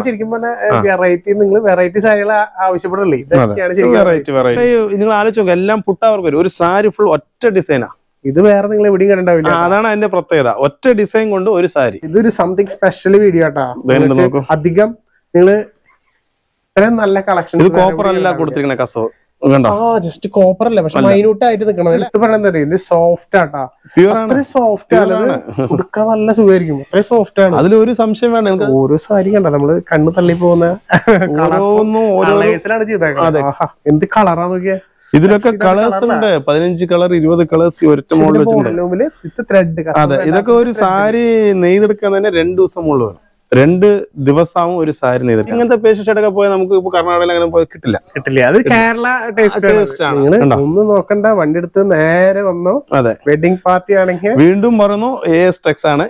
ശരിക്കും പറഞ്ഞാൽ വെറൈറ്റി സാരികൾ ആവശ്യപ്പെടില്ലേ? നിങ്ങൾ ആലോചിച്ച് എല്ലാം പുട്ടാവർക്ക് വരും. ഒരു സാരി ഫുൾ ഒറ്റ ഡിസൈനാ. ഇത് വേറെ നിങ്ങൾ എവിടെയും കണ്ടിട്ടുണ്ടാവില്ല. അതാണ് അതിന്റെ പ്രത്യേകത. ഒറ്റ ഡിസൈൻ കൊണ്ട് ഒരു സാരി. ഇതൊരു സംതിങ് സ്പെഷ്യൽ വീഡിയോ കേട്ടാ. അധികം നിങ്ങള് ഇത്രയും നല്ല കളക്ഷൻ. ഇത് കോപ്പർ അല്ല കൊടുത്തിരിക്കണ കസവ്. ജസ്റ്റ് കോപ്പർ അല്ല, പക്ഷെ മൈന്യൂട്ട് ആയിട്ട് നിൽക്കണം. സോഫ്റ്റ് ആട്ടാ, അത്രയും സോഫ്റ്റ് ആണ്. കൊടുക്കാൻ നല്ല സുഖമായിരിക്കും. അത്രയും സോഫ്റ്റ് ആണ്. അതിൽ ഒരു സംശയം വേണ്ട. ഓരോ സാരി കണ്ട നമ്മള് കണ്ണ് തള്ളി പോകുന്ന ചെയ്തേക്കുന്നത്. എന്ത് കളറാ നോക്കിയാ. ഇതിലൊക്കെ കളേഴ്സ് ഉണ്ട്. 15 കളർ 20 കളേഴ്സ് ഒറ്റ മോഡൽ വെച്ചിട്ടുണ്ട്. അതെ, ഇതൊക്കെ ഒരു സാരി നെയ്തെടുക്കാൻ തന്നെ 2 ദിവസം മുകളിൽ വരും. 2 ദിവസമാവും ഒരു സാരി നെയ്തെടുക്കാൻ. ഇങ്ങനത്തെ പേസ്റ്റ് ഷർട്ടൊക്കെ പോയാൽ നമുക്ക് ഇപ്പൊ കർണാടകയിൽ അങ്ങനെ പോയി കിട്ടില്ല. അത് കേരള ടേസ്റ്റ് ആണ്. ഒന്നും നോക്കണ്ട, വണ്ടി എടുത്ത് നേരെ വന്നോ. അതെ, വെഡിങ് പാർട്ടി ആണെങ്കിൽ വീണ്ടും പറയുന്നു AS Tex ആണ്.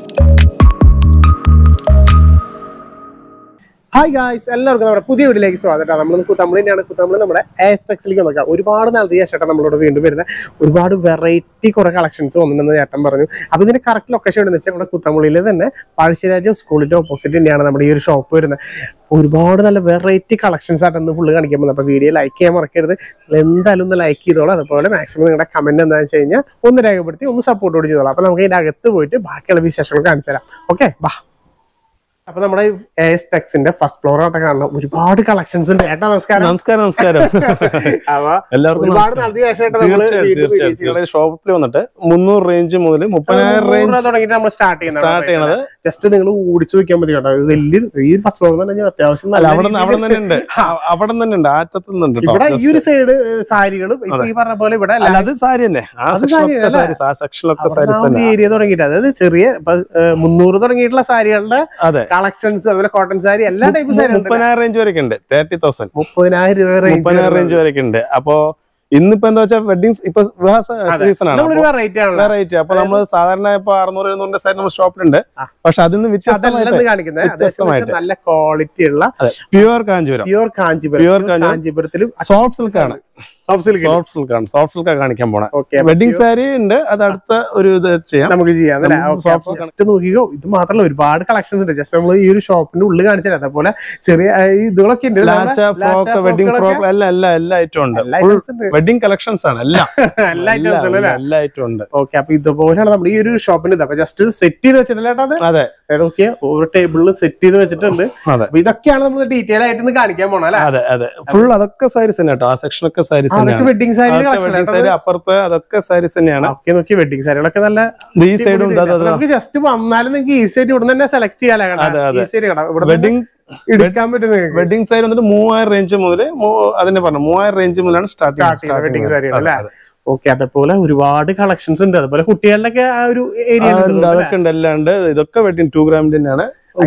ഹായ് ഗായ്സ്, എല്ലാവർക്കും നമ്മുടെ പുതിയ വീഡിയോയിലേക്ക് സ്വാഗതം. നമ്മൾ കുത്തമ്പളിന്റെയാണ്. കുത്തമ്പളി നമ്മുടെ AS Texലേക്ക് നോക്കാം. ഒരുപാട് നാളത്തെ ചേട്ടൻ നമ്മളോട് വീണ്ടും വരുന്ന ഒരുപാട് വെറൈറ്റി കുറെ കളക്ഷൻസ് വന്നിട്ടുണ്ടെന്ന് ചേട്ടൻ പറഞ്ഞു. അപ്പൊ ഇതിന്റെ കറക്റ്റ് ലൊക്കേഷൻ എവിടെ വെച്ചാൽ നമ്മുടെ കുത്തമ്പളിയിൽ തന്നെ പഴശ്ശിരാജം സ്കൂളിന്റെ ഓപ്പോസിറ്റ് തന്നെയാണ് നമ്മുടെ ഈ ഒരു ഷോപ്പ് വരുന്നത്. ഒരുപാട് നല്ല വെറൈറ്റി കളക്ഷൻസ് ആയിട്ടൊന്ന് ഫുള്ള് കാണിക്കാൻ പോകുന്നത്. അപ്പൊ വീഡിയോ ലൈക്ക് ചെയ്യാൻ മറക്കരുത്. എന്തായാലും ഒന്ന് ലൈക്ക് ചെയ്തോളാം. അതുപോലെ മാക്സിമം നിങ്ങളുടെ കമന്റ് എന്താണെന്ന് വെച്ച് കഴിഞ്ഞാൽ ഒന്ന് രേഖപ്പെടുത്തി ഒന്ന് സപ്പോർട്ട് ചെയ്തോളാം. അപ്പൊ നമുക്ക് ഇതിന്റെ അകത്ത് പോയിട്ട് ബാക്കിയുള്ള വിശേഷങ്ങൾ കാണിച്ചു തരാം. ഓക്കെ, ബാ. അപ്പൊ നമ്മുടെ AS Texന്റെ ഫസ്റ്റ് ഫ്ലോർ ആയിട്ട് കാണണം. ഒരുപാട് കളക്ഷൻസ് ഉണ്ട്. ഏട്ടാ നമസ്കാരം. നമസ്കാരം. എല്ലാവർക്കും ഒരുപാട് നാളത്തെ ശേഷമായിട്ട് ഷോപ്പിൽ വന്നിട്ട് 300 റേഞ്ച് മുതൽ 30,000 റേഞ്ച് തുടങ്ങിയിട്ട് നമ്മൾ സ്റ്റാർട്ട് ചെയ്യുന്നത്. ജസ്റ്റ് നിങ്ങൾ ഓടിച്ചു വെക്കാൻ മതി കേട്ടോ. വലിയ ഈ ഫസ്റ്റ് ഫ്ലോർ എന്ന് പറഞ്ഞാൽ അത്യാവശ്യം നല്ല അവിടെ തന്നെ ഉണ്ട്. അവിടെ തന്നെ ഉണ്ട്, ആറ്റത്തുന്നുണ്ട്. ഇവിടെ ഈ ഒരു സൈഡ് സാരികളും ഈ പറഞ്ഞ പോലെ ഇവിടെ അത് സാരി തന്നെ. ആ സെക്ഷനിലൊക്കെ സാരി ഏരിയ തുടങ്ങിയിട്ട്, അതായത് ചെറിയ 300 തുടങ്ങിയിട്ടുള്ള സാരികളുടെ കളക്ഷൻസ്, അതുപോലെ കോട്ടൺ സാരി, എല്ലാ ടൈപ്പ് സാരി 30,000 റേഞ്ച് വരെ ഉണ്ട്. 30,000 30,000 റേഞ്ച് വരെ ഉണ്ട്. അപ്പൊ ഇന്നിപ്പോ എന്താ വെച്ചാൽ വെഡിങ് ഇപ്പൊ സീസൺ ആണ്. വെറൈറ്റി. അപ്പൊ നമ്മള് സാധാരണ ഇപ്പൊ 600-700 സാരി നമ്മുടെ ഷോപ്പിലുണ്ട്. പക്ഷെ അതിന് വ്യത്യസ്തമായിട്ട് നല്ല ക്വാളിറ്റി ഉള്ള പ്യുവർ കാഞ്ചീപുരത്തിലും സോഫ്റ്റ് സിൽക്ക് ആണ്. സോഫ്റ്റ് സിൽക്ക് കാണിക്കാൻ പോണേ. വെഡിങ് സാരി ഉണ്ട്, അത് അടുത്ത ഒരു ഇത് ചെയ്യാം, നമുക്ക് ചെയ്യാം. നോക്കിയോ, ഇത് മാത്രമല്ല ഒരുപാട് കളക്ഷൻസ് ഉണ്ട്. ജസ്റ്റ് നമ്മൾ ഈ ഒരു ഷോപ്പിന്റെ ഉള്ളിൽ കാണിച്ചാൽ അതേപോലെ ചെറിയ ഇതുകളൊക്കെ ഉണ്ട്. വെഡിങ് ഫ്രോക്ക് എല്ലാ ഐറ്റം ഉണ്ട്. വെഡിങ് കളക്ഷൻസ് ആണ് എല്ലാ ഐറ്റം ഉണ്ട്. ഓക്കെ, അപ്പൊ ഇതുപോലെയാണ് നമ്മുടെ ഈ ഒരു ഷോപ്പിന്റെ. അപ്പൊ ജസ്റ്റ് സെറ്റ് ചെയ്ത് വെച്ചിട്ടില്ല. അതെ, നോക്കിയാ ഓരോ ടേബിളിൽ സെറ്റ് ചെയ്ത് വെച്ചിട്ടുണ്ട്. അപ്പൊ ഇതൊക്കെയാണ് നമ്മൾ ഡീറ്റെയിൽ ആയിട്ട് കാണിക്കാൻ പോണേ. അതെ അതെ, ഫുൾ അതൊക്കെ സാരീസ് തന്നെ കേട്ടോ. ആ സെക്ഷനൊക്കെ സാരീസ് വെഡിങ് സാരി അപ്പുറത്ത് അതൊക്കെ സാരീസ് തന്നെയാണ്. നോക്കി വെഡിങ് സാരികളൊക്കെ നല്ല ഈ സൈഡ് ഉണ്ട്. നമുക്ക് ജസ്റ്റ് വന്നാലും നിങ്ങൾക്ക് ഈസി ആയിട്ട് ഇവിടെ തന്നെ സെലക്ട് ചെയ്യാൻ. വെഡിങ് എടുക്കാൻ പറ്റുന്ന വെഡിങ് സാരി വന്നിട്ട് 3,000 റേഞ്ച് മുതൽ അതിന്റെ പറഞ്ഞു 3,000 റേഞ്ച് മുതലാണ് സ്റ്റാർട്ട് വെഡിങ് സാരി അല്ലേ. ഓക്കെ, അതേപോലെ ഒരുപാട് കളക്ഷൻസ് ഉണ്ട്. അതുപോലെ കുട്ടികളുടെ ആ ഒരു ഏരിയ അതൊക്കെ ഉണ്ട്, എല്ലാം ഉണ്ട്. ഇതൊക്കെ വെഡിങ് 2 ഗ്രാമിന്റെ തന്നെയാണ്.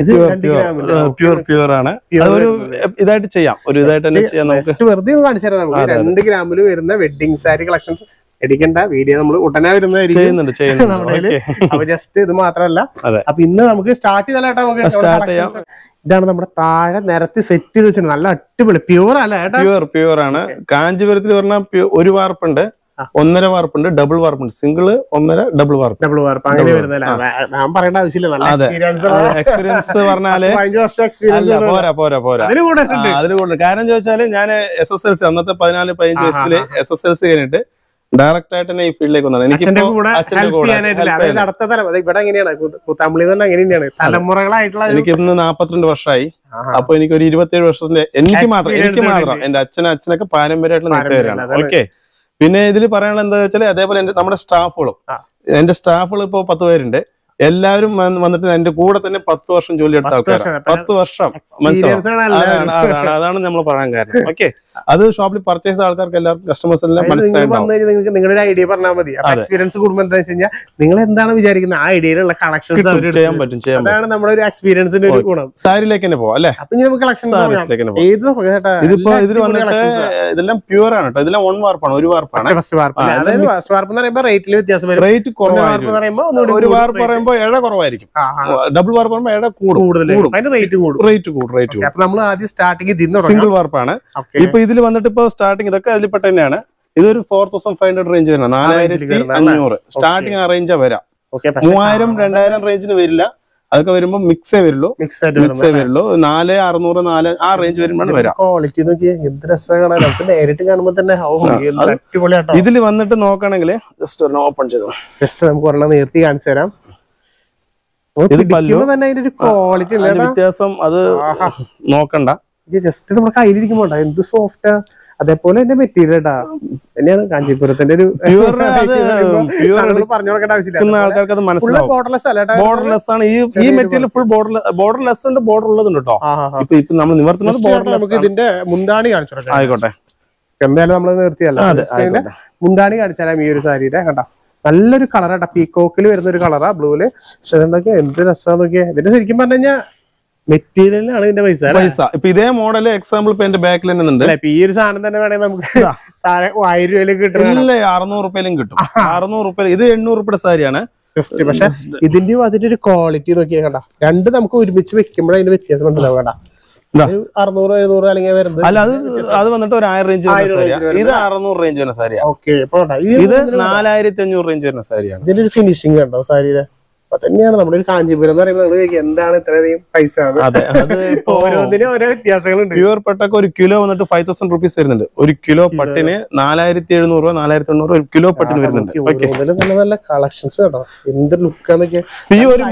പ്യൂർ ആണ്. അതൊരു ഇതായിട്ട് ചെയ്യാം, ഒരു ഇതായിട്ട് തന്നെ ചെയ്യാം. നമുക്ക് വെറുതെ കാണിച്ചു തരാം. നമുക്ക് 2 ഗ്രാമിൽ വരുന്ന വെഡിങ് സാരി കളക്ഷൻസ് എടുക്കേണ്ട വീഡിയോ നമ്മൾ ഉടനെ വരുന്നതായിരിക്കും. അപ്പൊ ജസ്റ്റ് ഇത് മാത്രമല്ല. അപ്പൊ ഇന്ന് നമുക്ക് സ്റ്റാർട്ട് ചെയ്താലേട്ടാ നമുക്ക് സ്റ്റാർട്ട് ചെയ്യാം. ഇതാണ് നമ്മുടെ താഴെ നിരത്തി സെറ്റ് ചെയ്ത് വെച്ചിട്ടുണ്ട്. നല്ല അടിപൊളി പ്യൂർ അല്ല. പ്യൂർ ആണ്. കാഞ്ചീപുരത്തിൽ പറഞ്ഞാൽ ഒരു വാർപ്പുണ്ട്, 1.5 വാർപ്പുണ്ട്, ഡബിൾ വാർപ്പുണ്ട്. സിംഗിള് 1.5, ഡബിൾ വാർപ്പ് അങ്ങനെ വരുന്നില്ല. ഞാൻ പറയേണ്ട ആവശ്യമില്ല. എക്സ്പീരിയൻസ് പറഞ്ഞാല് പോരാ. അതിന് കൂടുതൽ കാരണം ചോദിച്ചാല് ഞാൻ SSLC അന്നത്തെ 14-15 വയസ്സില് SSLC കഴിഞ്ഞിട്ട് ഡയറക്റ്റ് ആയിട്ട് തന്നെ ഈ ഫീൽഡിലേക്ക് വന്നത്. ഇവിടെ എങ്ങനെയാണ് തലമുറകളായിട്ടുള്ള എനിക്ക് ഇന്ന് 42 വർഷമായി. അപ്പൊ എനിക്ക് ഒരു 27 വർഷത്തിന്റെ എനിക്ക് മാത്രം എന്റെ അച്ഛനൊക്കെ പാരമ്പര്യമായിട്ടുള്ള നെയ്ത്തുകാരാണ്. ഓക്കെ, പിന്നെ ഇതിൽ പറയാനുള്ള എന്താ വെച്ചാൽ അതേപോലെ നമ്മുടെ എന്റെ സ്റ്റാഫുകൾ ഇപ്പൊ 10 പേരുണ്ട്. എല്ലാവരും വന്നിട്ട് എന്റെ കൂടെ തന്നെ 10 വർഷം ജോലി എടുത്ത ആൾക്കാരാണ്. 10 വർഷം അതാണ് നമ്മൾ പറയാൻ കാരണം. ഓക്കെ, അത് ഷോപ്പിൽ പർച്ചേസ് ചെയ്ത ആൾക്കാർക്ക് എല്ലാവർക്കും കസ്റ്റമേഴ്സ് എല്ലാം മനസ്സിലായി. നിങ്ങളുടെ ഐഡിയ പറഞ്ഞാൽ മതി. എക്സ്പീരിയൻസ് കൂടുമ്പോൾ എന്താ വെച്ച് കഴിഞ്ഞാൽ നിങ്ങൾ എന്താണ് വിചാരിക്കുന്നത് ആ ഐഡിയയിലുള്ള കളക്ഷൻസ് ചെയ്യാൻ പറ്റും. അതാണ് നമ്മുടെ ഒരു എക്സ്പീരിയൻസിന്റെ ഒരു ഗുണം. സാരിയിലേക്ക് തന്നെ പോവാം അല്ലെ. അപ്പൊ നമുക്ക് ഇതിപ്പോ ഇതിൽ വന്നിട്ട് ഇതെല്ലാം പ്യൂർ ആണ് കേട്ടോ. ഇതെല്ലാം 1 വാർപ്പാണ്, ഒരു വാർപ്പാണ്. ഫസ്റ്റ് വാർപ്പ് എന്ന് പറയുമ്പോൾ റേറ്റിൽ വ്യത്യാസം വരും. റേറ്റ് കുറവായിരിക്കും. ഒരു വാർപ്പ് പറയുമ്പോൾ ഇഴ കുറവായിരിക്കും, ഡബിൾ വാർപ്പ് പറയുമ്പോൾ ഇഴ റേറ്റ് കൂടും. അപ്പൊ നമ്മൾ ആദ്യം സ്റ്റാർട്ടിങ് സിംഗിൾ വാർപ്പാണ്. ഇപ്പൊ ഇതിൽ വന്നിട്ട് ഇപ്പൊ സ്റ്റാർട്ടിങ് ഇതൊക്കെ അതിൽപ്പെട്ട തന്നെയാണ്. ഇതൊരു 4,500 റേഞ്ച് വരുന്നത്, 4,500 സ്റ്റാർട്ടിങ് ആ റേഞ്ചാ വരാം. 3,000-2,000 റേഞ്ചിന് വരില്ല. അതൊക്കെ വരുമ്പോ മിക്സേ വരുള്ളൂ, മിക്സേ വരുള്ളൂ. 4600 4 ആ റേഞ്ച് വരുമ്പോഴാണ് വരാം. ക്വാളിറ്റി നോക്കിയാൽ എന്ത് രസമാണ്, നമുക്ക് നേരിട്ട് കാണുമ്പോ തന്നെ അടിപൊളിയാട്ടോ. ഇതിൽ വന്നിട്ട് നോക്കുകയാണെങ്കിൽ ജസ്റ്റ് ഒരെണ്ണം ഓപ്പൺ ചെയ്തോ, ജസ്റ്റ് നമുക്ക് ഒരെണ്ണം നേരത്തെ കാണിച്ചു തരാം. തന്നെ അതിന്റെ ഒരു ക്വാളിറ്റി വ്യത്യാസം അത് നോക്കണ്ട. ജസ്റ്റ് നമ്മുടെ കയ്യിലിരിക്കുമ്പോ എന്ത് സോഫ്റ്റാ. അതേപോലെ എന്റെ മെറ്റീരിയൽ ഇട്ടാ തന്നെയാണ് കാഞ്ചീപുരത്തിന്റെ ഒരു പറഞ്ഞു കൊടുക്കേണ്ട ആവശ്യമില്ല. ആൾക്കാർക്ക് അത് മനസ്സിലാവും. ബോർഡർലെസ് ആണ് ഈ മെറ്റീരിയൽ, ഫുൾ ബോർഡർലെസ് ഉണ്ട്, ബോർഡർ ഉള്ളതുണ്ട് കേട്ടോ. ഇപ്പൊ നമ്മൾ നിവർത്തുന്നത് നമുക്ക് ഇതിന്റെ മുന്താണി കാണിച്ചു കൊടുക്കാം. ആയിക്കോട്ടെ, എന്തായാലും നമ്മള് നിർത്തിയല്ല. മുന്താണി കാണിച്ചാലാം ഈ ഒരു സാരിയുടെ. കണ്ടോ, നല്ലൊരു കളറാട്ടാ, പീകോക്കിൽ വരുന്ന ഒരു കളറാ, ബ്ലൂവില്. പക്ഷെ എന്തൊക്കെയാ എന്ത് രസമാന്ന് നോക്കിയാ. ഇതിന്റെ ശരിക്കും പറഞ്ഞു കഴിഞ്ഞാൽ മെറ്റീരിയലിനാണ് ഇതിന്റെ പൈസ. ഇപ്പൊ ഇതേ മോഡൽ എക്സാമ്പിൾ ഇപ്പൊ എന്റെ ബാക്കിൽ തന്നെ ഉണ്ട്. ഈ ഒരു സാധനം തന്നെ വേണമെങ്കിൽ നമുക്ക് 1000 രൂപയിലേക്ക് കിട്ടും, 600 രൂപയിലും കിട്ടും. 600 രൂപ. ഇത് 800 രൂപയുടെ സാരിയാണ്. പക്ഷെ ഇതിന്റെയും അതിന്റെ ഒരു ക്വാളിറ്റി നോക്കിയാ കണ്ട, രണ്ട് നമുക്ക് ഒരുമിച്ച് വെക്കുമ്പോഴേ അതിന്റെ വ്യത്യാസം മനസ്സിലാവും. കണ്ട 600 700 അല്ലെങ്കിൽ വരുന്നത്. അല്ല, അത് വന്നിട്ട് ഒരു 1000 റേഞ്ച്. ഇത് 600 റേഞ്ച് വരുന്ന സാരിയാണ്. ഇത് 4500 റേഞ്ച് വരുന്ന സാരിയാണ്. ഇതിന്റെ ഒരു ഫിനിഷിംഗ് കണ്ടോ സാരിയുടെ. അപ്പൊ തന്നെയാണ് നമ്മുടെ ഒരു കാഞ്ചീപുരം എന്ന് പറയുന്നത്. എന്താണ് ഇത്രയധികം പൈസ? ഓരോന്നിനും ഓരോ വ്യത്യാസങ്ങളുണ്ട്. പ്യൂർ പട്ടൊക്കെ ഒരു കിലോ വന്നിട്ട് 5000 റുപ്പീസ് വരുന്നുണ്ട്. ഒരു കിലോ പട്ടിന് 4700 രൂപ 4800 ഒരു കിലോ പട്ടിന് വരുന്നുണ്ട്. നല്ല നല്ല കളക്ഷൻസ് കേട്ടോ, എന്ത് ലുക്കാന്നൊക്കെ. ഈ ഒരു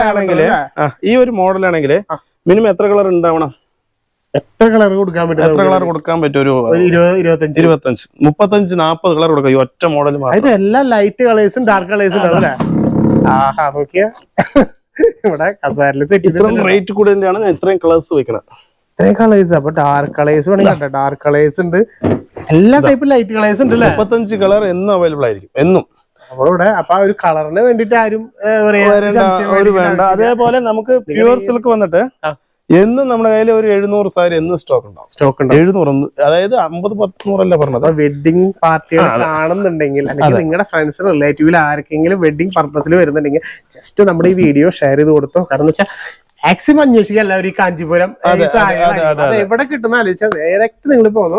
മോഡലാണെങ്കിൽ മിനിമം എത്ര കളർ ഉണ്ടാവണം? എത്ര കളർ കൊടുക്കാൻ പറ്റും? ഒരു 25 35 40 കളർ കൊടുക്കാം ഈ ഒറ്റ മോഡൽ. ഇതെല്ലാം ലൈറ്റ് കളേഴ്സും ഡാർക്ക് കളേഴ്സും ഉണ്ടാവില്ലേ? ആഹാ, നോക്കിയാ ഇവിടെ കസാരല് സെറ്റ് റേറ്റ് കൂടുതലാണ് ഞാൻ ഇത്രയും കളേഴ്സ് വെക്കണം. ഇത്രയും കളേഴ്സ്. അപ്പൊ ഡാർക്ക് കളേഴ്സ് വേണമെങ്കിൽ ഡാർക്ക് കളേഴ്സ് ഉണ്ട്, എല്ലാ ടൈപ്പ് ലൈറ്റ് കളേഴ്സ് ഉണ്ട്. 35 കളർ എന്നും അവൈലബിൾ ആയിരിക്കും, എന്നും നമ്മളിവിടെ. അപ്പൊ ആ ഒരു കളറിന് വേണ്ടിട്ട് ആരും വേണ്ട. അതേപോലെ നമുക്ക് പ്യൂർ സിൽക്ക് വന്നിട്ട് എന്നും നമ്മുടെ കയ്യിൽ ഒരു 700 സാരി എന്നും സ്റ്റോക്ക് ഉണ്ടാവും. 700, അതായത് 50-100 അല്ല പറഞ്ഞത്. വെഡിങ് പാർട്ടികൾ കാണുന്നുണ്ടെങ്കിൽ, അല്ലെങ്കിൽ നിങ്ങളുടെ ഫ്രണ്ട്സ് റിലേറ്റീവിൽ ആർക്കെങ്കിലും വെഡിങ് പർപ്പസിൽ വരുന്നുണ്ടെങ്കിൽ ജസ്റ്റ് നമ്മുടെ ഈ വീഡിയോ ഷെയർ ചെയ്ത് കൊടുത്തോ. കാരണം എന്ന് വെച്ചാൽ മാക്സിമം അന്വേഷിക്കുക എല്ലാവരും ഈ കാഞ്ചീപുരം. എവിടെ കിട്ടുന്ന ആലോചിച്ചാൽ ഡയറക്റ്റ് നിങ്ങൾ പോകുന്നു.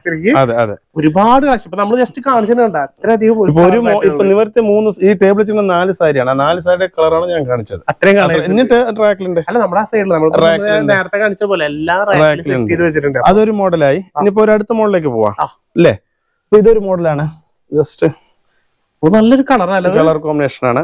ഒരുപാട് കളക്ഷൻ ഇപ്പൊ നമ്മൾ ജസ്റ്റ് കാണിച്ചിട്ടുണ്ട്. അത്രയധികം നിവർത്തി 3 ഈ ടേബിൾ വെച്ചിരുന്ന 4 സാരിയാണ്. 4 സാരിയുടെ കളറാണ് ഞാൻ കാണിച്ചത്. അത്രയും കളർ എന്നിട്ട് ട്രാക്കിലുണ്ട്. അല്ല, നമ്മുടെ ആ സൈഡിൽ നമ്മൾ നേരത്തെ കാണിച്ച പോലെ എല്ലാം ചെയ്ത് വെച്ചിട്ടുണ്ട്. അതൊരു മോഡലായി. ഇനിയിപ്പോ ഒരു അടുത്ത മോഡലിലേക്ക് പോവാം അല്ലേ? ഇപ്പൊ ഇതൊരു മോഡലാണ്. ജസ്റ്റ് നല്ലൊരു കളറല്ല, കളർ കോമ്പിനേഷൻ ആണ്.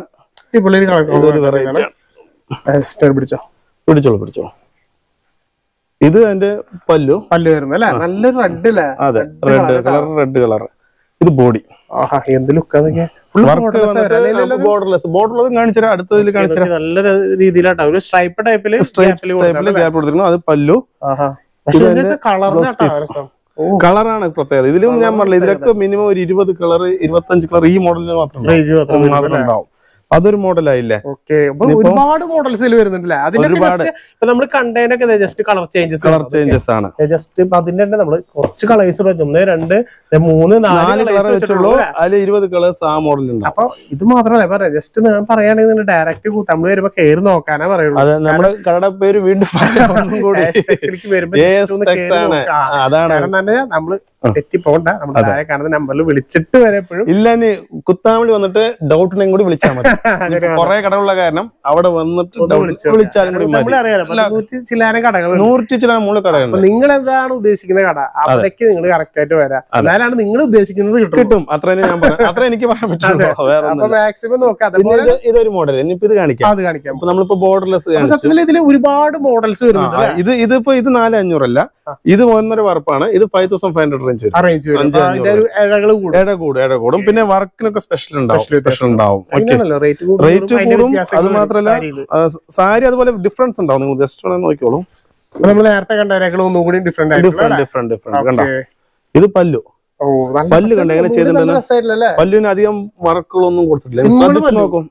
പിടിച്ചോളൂ. ഇത് എന്റെ പല്ലു വരുന്നത് അല്ലേ? നല്ലൊരു റെഡ് അല്ലേ? അതെ, റെഡ് കളർ. ഇത് ബോഡി. എന്ത് ലുക്കാന്നൊക്കെ. ബോർഡർലെസ് കാണിച്ചാൽ അടുത്തതിൽ കാണിച്ചാൽ നല്ല രീതിയിലാട്ടോ ഒരു സ്ട്രൈപ്പ് ടൈപ്പില് ഗ്യാപ്പ് കൊടുത്തിരുന്നു. അത് പല്ലു. കളറാണ് പ്രത്യേകത. ഇതിലും ഞാൻ പറഞ്ഞില്ല, ഇതിലൊക്കെ മിനിമം ഒരു 20 കളർ 25 കളർ ഈ മോഡലിന് മാത്രം ഉണ്ടാവും. അതൊരു മോഡലായില്ലേ? ഒരുപാട് മോഡൽസ് വരുന്നുണ്ടല്ലേ? നമ്മൾ കണ്ടതിനൊക്കെ ജസ്റ്റ് കളർ ചേഞ്ചസ് ആണ്. ജസ്റ്റ് അതിന്റെ തന്നെ നമ്മള് കുറച്ച് കളേഴ്സ് 1 2 3 4 കളർ വെച്ചുള്ളൂ. അതിൽ 20 കളേഴ്സ് ആ മോഡലുണ്ട്. അപ്പൊ ഇത് മാത്രമല്ല പറയാം, ജസ്റ്റ് ഞാൻ പറയുകയാണെങ്കിൽ ഡയറക്റ്റ് നമ്മൾ വരുമ്പോ കയറി നോക്കാനേ പറയുള്ളൂ. അതെ, നമ്മുടെ കടയുടെ പേര് വീണ്ടും തന്നെ നമ്മള് തെറ്റി പോകണ്ട. നമ്മുടെ താഴെ കാണുന്ന നമ്പറിൽ വിളിച്ചിട്ട് വരെ എപ്പോഴും ഇല്ല. ഇനി കുത്താമണി വന്നിട്ട് ഡൗട്ടിനെയും കൂടി വിളിച്ചാൽ മതി. കുറെ കടകളുള്ള കാരണം അവിടെ വന്നിട്ട് വിളിച്ചാലും കൂടി ചില കടകൾ 100 ചില മൂന്ന് കടകൾ. നിങ്ങൾ എന്താണ് ഉദ്ദേശിക്കുന്ന കട, അവിടേക്ക് നിങ്ങൾ കറക്റ്റ് ആയിട്ട് വരാം. എന്നാലാണ് നിങ്ങൾ ഉദ്ദേശിക്കുന്നത് കിട്ടും. അത്ര ഞാൻ പറയാം, അത്ര എനിക്ക് പറയാൻ പറ്റും. മാക്സിമം നോക്കാം. ഇതൊരു മോഡൽ. ഇനിയിപ്പോ ഇത് കാണിക്കാം. അത് കാണിക്കാം. നമ്മളിപ്പോ ബോർഡർലെസ് ഇതിൽ ഒരുപാട് മോഡൽസ് വരുന്നുണ്ട്. ഇതിപ്പോ ഇത് 4500 അല്ല, ഇത് 1.5 വർപ്പാണ്. ഇത് 5500 റേഞ്ച് കൂടും. പിന്നെ വർക്കിനൊക്കെ സ്പെഷ്യൽ ഉണ്ടാവും. റേറ്റ് കൂടും. അത് മാത്രല്ല സാരി അതുപോലെ ഡിഫറൻസ് ഉണ്ടാവും. നിങ്ങൾ ജസ്റ്റ് നോക്കിക്കോളൂ. നമ്മൾ നേരത്തെ കണ്ട ഒന്നുകൂടി ഡിഫറെന്റ് കണ്ടോ? ഇത് പല്ലു. പല്ല് കണ്ട എങ്ങനെ ചെയ്തിട്ടുണ്ട്? പല്ലുവിന് അധികം വർക്കുകളൊന്നും കൊടുത്തിട്ടില്ല. ശ്രദ്ധിച്ചു നോക്കും.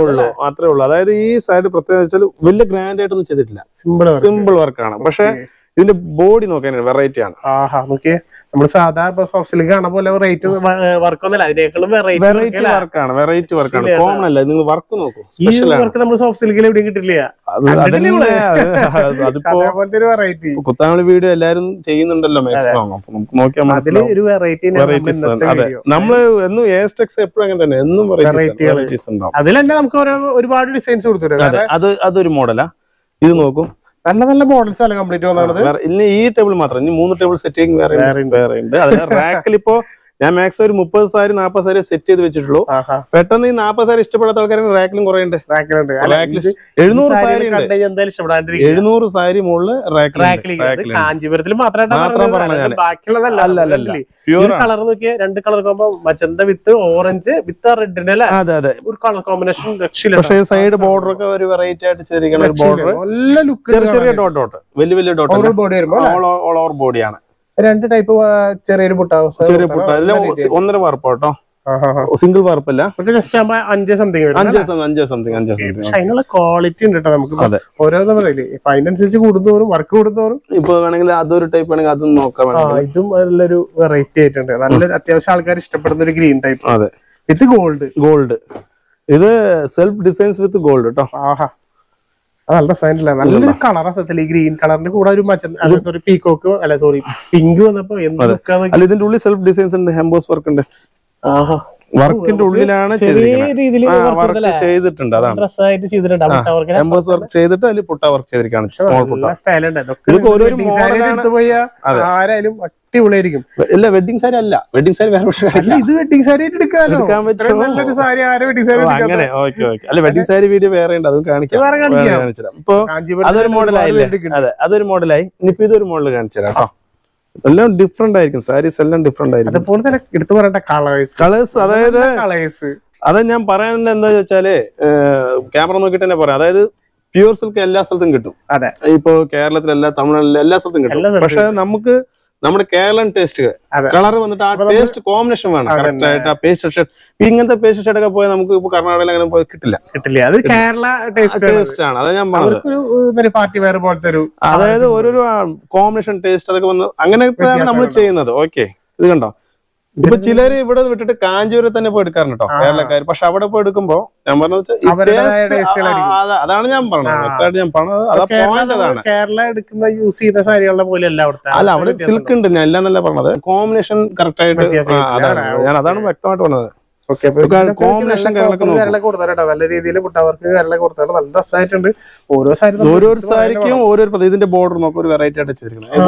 അത്രേ ഉള്ളൂ. അതായത് ഈ സൈഡ് പ്രത്യേകിച്ച് വലിയ ഗ്രാൻഡ് ആയിട്ടൊന്നും ചെയ്തിട്ടില്ല. സിമ്പിൾ വർക്കാണ്. പക്ഷെ ഇതിന്റെ ബോഡി നോക്കാൻ വെറൈറ്റി ആണ്. ആഹാ നോക്കിയേ, നമ്മള് സാധാരണ സോഫ്റ്റ് സിൽക്ക് കാണുന്ന പോലെ റേറ്റ് വർക്കൊന്നുമില്ല, അതിനേക്കാളും വെറൈറ്റി വർക്കാണ്, കോമൺ അല്ല. നിങ്ങൾ വർക്ക് നോക്കൂ, ഈ വർക്ക് നമ്മൾ സോഫ്റ്റ് സിൽക്കിൽ എവിടെയും കിട്ടില്ല. അതിപ്പോ കുത്താമണി വീഡിയോ എല്ലാരും ചെയ്യുന്നുണ്ടല്ലോ മാക്സിമം, നമുക്ക് നോക്കിയാൽ നമ്മള് എന്നും എസ്റ്റെക്സ് എപ്പോഴും അങ്ങനെ തന്നെ എന്നും വെറൈറ്റീസ് ഉണ്ടാവും. അതിൽ തന്നെ നമുക്ക് ഒരുപാട് ഡിസൈൻസ് കൊടുത്തു. അതൊരു മോഡലാ. ഇത് നോക്കും, നല്ല നല്ല മോഡൽസ് അല്ല കംപ്ലീറ്റ് വന്നത്. ഇനി ഈ ടേബിൾ മാത്രം, ഇനി 3 ടേബിൾ സെറ്റിംഗ് വേറെ ഉണ്ട്. അതിന് റാക്കിൽ ഇപ്പോ ഞാൻ മാക്സിമം ഒരു 30 സാരി 40 സാരി സെറ്റ് ചെയ്ത് വെച്ചിട്ടുള്ളൂ. പെട്ടെന്ന് ഈ 40 സാരി ഇഷ്ടപ്പെടാത്ത ആൾക്കാർക്ക് റാക്കിലും കുറെ ഉണ്ട്. 700 സാരി 700 സാരി മുകളില് കാഞ്ചീപുരത്തിൽ മാത്രമായിട്ട് കളർ നോക്കിയ 2 കളർ മച്ചന്ത വിത്ത് ഓറഞ്ച് വിത്ത് റെഡിന് ഒരു കളർ കോമ്പിനേഷൻ രക്ഷയില്ല. പക്ഷേ സൈഡ് ബോർഡർ ഒക്കെ ഒരു വെറൈറ്റി ആയിട്ട് ചെയ്തിരിക്കുന്ന ഒരു ബോർഡർ, നല്ല ലുക്ക്, ചെറിയ ഡോട്ട് വലിയ ഡോട്ട് ഓൾ ഓവർ ബോഡിയാണ്. 2 ടൈപ്പ് ചെറിയൊരു പുട്ടാവും, ചെറിയ പുട്ട 1.5 വാർപ്പ് കേട്ടോ, സിംഗിൾ വാർപ്പല്ല. ജസ്റ്റ് 5 സംതിങ് അതിനുള്ള ക്വാളിറ്റി ഉണ്ട് കേട്ടോ. നമുക്ക് ഓരോന്നും പറയില്ലേ, അപ്പൊ അതിനനുസരിച്ച് കൂടുന്നവരും വർക്ക് കൂടുന്നവരും. ഇപ്പൊ വേണമെങ്കിൽ അതൊരു ടൈപ്പ് വേണമെങ്കിൽ അതും നോക്കാം. ഇതും നല്ലൊരു വെറൈറ്റി ആയിട്ടുണ്ട്, നല്ലൊരു അത്യാവശ്യം ആൾക്കാർ ഇഷ്ടപ്പെടുന്ന ഒരു ഗ്രീൻ ടൈപ്പ്. അതെ, വിത്ത് ഗോൾഡ്. ഇത് സെൽഫ് ഡിസൈൻസ് വിത്ത് ഗോൾഡ് കേട്ടോ. ആഹാ, നല്ല ഡിസൈൻ, നല്ലൊരു കളറാ സത്യത്തിൽ. ഈ ഗ്രീൻ കളറിന്റെ കൂടെ ഒരു സോറി പീകോക്ക് അല്ല സോറി പിങ്ക് വന്നപ്പോ അല്ല, ഇതിന്റെ ഉള്ളിൽ സെൽഫ് ഡിസൈൻസ് ഉണ്ട്, ഹെംബോസ് വർക്ക് ഉണ്ട്. വർക്കിന്റെ ഉള്ളിലാണ് ചെയ്തിട്ടുണ്ട്. അതാണ് ഹെംബോസ് വർക്ക് ചെയ്തിട്ട് അതിൽ പുട്ട വർക്ക് ചെയ്തിരിക്കുകയാണ്. ആരായാലും അടിപൊളിയായിരിക്കും. ഇല്ല, വെഡിങ് സാരി അല്ല, വെഡിങ് സാരി വേറെ ഇത് വെഡിങ് സാരി എടുക്കാൻ അങ്ങനെ. ഓക്കെ അല്ല, വെഡിങ് സാരി വീഡിയോ വേറെ ഉണ്ട്, അതും കാണിക്കാം. ഇപ്പൊ അതൊരു മോഡലായില്ലേ? അതെ, അതൊരു മോഡലായി. ഇനിയിപ്പോ ഇതൊരു മോഡൽ കാണിച്ചു തരാം കേട്ടോ. എല്ലാം ഡിഫറെന്റ് ആയിരിക്കും, സാരീസ് എല്ലാം ഡിഫറെന്റ് ആയിരിക്കും. അതുപോലെ തന്നെ എടുത്തു പറയേണ്ട കളേഴ്സ്, അതായത് ഞാൻ പറയാനുള്ള എന്താ വെച്ചാല് ക്യാമറ നോക്കിട്ട് തന്നെ പറയാം. അതായത് പ്യൂർ സിൽക്ക് എല്ലാ സ്ഥലത്തും കിട്ടും. അതെ, ഇപ്പൊ കേരളത്തിലെല്ലാം തമിഴ്നാട്ടിലും എല്ലാ സ്ഥലത്തും കിട്ടും. പക്ഷെ നമുക്ക് നമ്മുടെ കേരളൻ ടേസ്റ്റ് കളർ വന്നിട്ട് ആ ടേസ്റ്റ് കോമ്പിനേഷൻ വേണം കറക്റ്റ് ആയിട്ട്. ആ പേസ്റ്റ് ഷർട്ട്, ഇങ്ങനത്തെ പേസ്റ്റ് ഷർട്ട് ഒക്കെ പോയാൽ നമുക്ക് ഇപ്പൊ കർണാടകയിൽ അങ്ങനെ പോയി കിട്ടില്ല. അത് കേരള ടേസ്റ്റ് ആണ്. അതാ ഞാൻ പറഞ്ഞത്, പാർട്ടി വെയർ പോലത്തെ ഒരു, അതായത് ഓരോരോ കോമ്പിനേഷൻ ടേസ്റ്റ് അതൊക്കെ വന്ന് അങ്ങനെയൊക്കെയാണ് നമ്മൾ ചെയ്യുന്നത്. ഓക്കെ, ഇത് കണ്ടോ. ഇപ്പൊ ചിലര് ഇവിടെ വിട്ടിട്ട് കാഞ്ചൂരിൽ തന്നെ പോയി എടുക്കാറുണ്ട് കേട്ടോ, കേരളക്കാർ. പക്ഷെ അവിടെ പോയി എടുക്കുമ്പോ ഞാൻ പറഞ്ഞത് അതാണ് ഞാൻ പറഞ്ഞത്. ഞാൻ പറഞ്ഞത് കേരള എടുക്കുന്ന യൂസ് ചെയ്യുന്ന സാരികളുടെ പോലെ അല്ല അവിടുത്തെ. അല്ല, അവിടെ സിൽക്ക് ഉണ്ട്, ഞാൻ എല്ലാം നല്ല പറഞ്ഞത്. കോമ്പിനേഷൻ കറക്റ്റ് ആയിട്ട് ഞാൻ അതാണ് വ്യക്തമായിട്ട് പറഞ്ഞത്. കോമ്പിനേഷൻ നല്ല രീതിയിൽ പുട്ടവർക്ക് കേരള കൊടുത്താണ്, നല്ല രസമായിട്ടുണ്ട്. ഓരോ സാരിക്കും ഓരോ ഇതിന്റെ ബോർഡർ നോക്കും, ഒരു വെറൈറ്റി ആയിട്ട്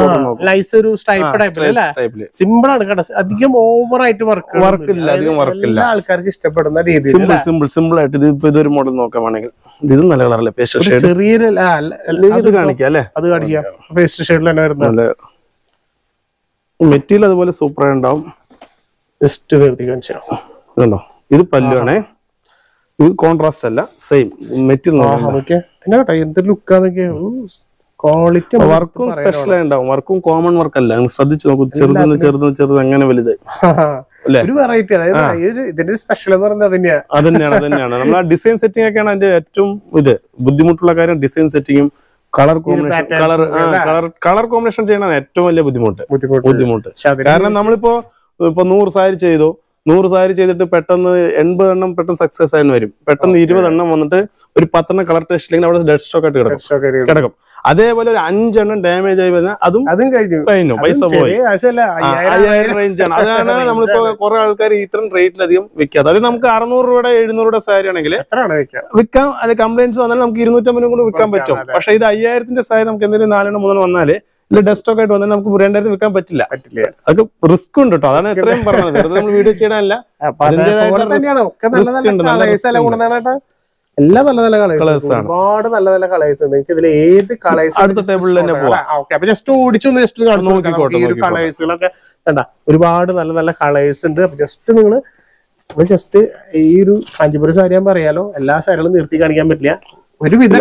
സിമ്പിൾ ആണ് കേട്ടോ. അധികം ഓവർ ആയിട്ട് വർക്കില്ല, അധികം വർക്കില്ല. ആൾക്കാർക്ക് ഇഷ്ടപ്പെടുന്ന രീതിയിൽ സിമ്പിൾ ആയിട്ട്. ഇതിപ്പോ ഇതൊരു മോഡൽ നോക്കാൻ വേണമെങ്കിൽ ഇതും നല്ല കളറല്ലേ, ചെറിയൊരു ഇത് കാണിക്കാം അല്ലെ, അത് കാണിക്കാം. പേസ്റ്റ് ഷെയ്ഡിൽ തന്നെ വരുന്നത് മെറ്റീരിയൽ അതുപോലെ സൂപ്പർ ഉണ്ടാവും. ജസ്റ്റ് നിർത്തി കാണിച്ചാ ോ. ഇത് പല്ലുവാണേ, ഇത് കോൺട്രാസ്റ്റ് അല്ല, സെയിം മെറ്റീരിയൽ. എന്ത് ലുക്കാന്നൊക്കെ, ക്വാളിറ്റി വർക്കും സ്പെഷ്യൽ ഉണ്ടാവും. വർക്കും കോമൺ വർക്ക് അല്ല, ശ്രദ്ധിച്ചു നോക്കൂ. ചെറുത് അങ്ങനെ വലുത് ഒരു വെറൈറ്റി. അതായത് ഇതിന്റെ സ്പെഷ്യൽ എന്ന് പറയുന്നത് അതന്നെയാണ്. നമ്മൾ ആ ഡിസൈൻ സെറ്റിംഗ് ഒക്കെയാണ് അതിന്റെ ഏറ്റവും ബുദ്ധിമുട്ടുള്ള കാര്യം. ഡിസൈൻ സെറ്റിങ്ങും കളർ കോമ്പിനേഷൻ ചെയ്യണതാണ് ഏറ്റവും വലിയ ബുദ്ധിമുട്ട്. കാരണം നമ്മളിപ്പോ 100 സാരി ചെയ്തു, 100 സാരി ചെയ്തിട്ട് പെട്ടെന്ന് 80 എണ്ണം പെട്ടെന്ന് സക്സസ് ആയിട്ട് വരും. പെട്ടെന്ന് 20 എണ്ണം വന്നിട്ട് ഒരു 10 എണ്ണം കളർ ടെസ്റ്റ് ഇല്ലെങ്കിൽ അവിടെ ഡെഡ് സ്റ്റോക്ക് ആയിട്ട് കിടക്കും. അതേപോലെ ഒരു 5 എണ്ണം ഡാമേജ് ആയി വരുന്ന അതും കഴിഞ്ഞു, പൈസ പോയി. 5000 റേഞ്ചാണ്. അതാണ് നമ്മളിപ്പോ കുറെ ആൾക്കാർ ഇത്രയും റേറ്റിലധികം വിൽക്കാതെ. അതായത് നമുക്ക് 600 രൂപയുടെ 700 രൂപയുടെ സാരി ആണെങ്കിൽ വിൽക്കാം. അല്ലെ കംപ്ലൈന്റ്സ് വന്നാൽ നമുക്ക് 250 കൊണ്ട് വിൽക്കാൻ പറ്റും. പക്ഷെ ഇത് 5000ന്റെ സാരി നമുക്ക് എന്തെങ്കിലും 4 എണ്ണം 3 എണ്ണം വന്നാല് ഇല്ല ഡെസ്ക്ടോപ്പ് ആയിട്ട് വന്നാൽ നമുക്ക് 2000 വിൽക്കാൻ പറ്റില്ല. അതൊക്കെ റിസ്ക് ഉണ്ട് കേട്ടോ. അതാണ് എത്രയും പറഞ്ഞത്, വെറുതെ നമ്മൾ വീഡിയോ ചെയ്യാനല്ല. എല്ലാം നല്ല നല്ല കളേഴ്സ്, ഒരുപാട് നല്ല നല്ല കളേഴ്സ് ഉണ്ട്. എനിക്ക് ഇതിൽ ഏത് കളേഴ്സ് അടുത്ത ടേബിളിൽ തന്നെ പോവാം. ജസ്റ്റ് ഓടിച്ചൊന്ന് ഈ ഒരു കളേഴ്സുകളൊക്കെ കണ്ട, ഒരുപാട് നല്ല നല്ല കളേഴ്സ് ഉണ്ട്. അപ്പൊ ജസ്റ്റ് നിങ്ങള് ജസ്റ്റ് ഈ ഒരു കാഞ്ചീപുരം സാരി ഞാൻ പറയാലോ, എല്ലാ സാരികളും നിർത്തി കാണിക്കാൻ പറ്റില്ല. ഒരു കുറച്ച്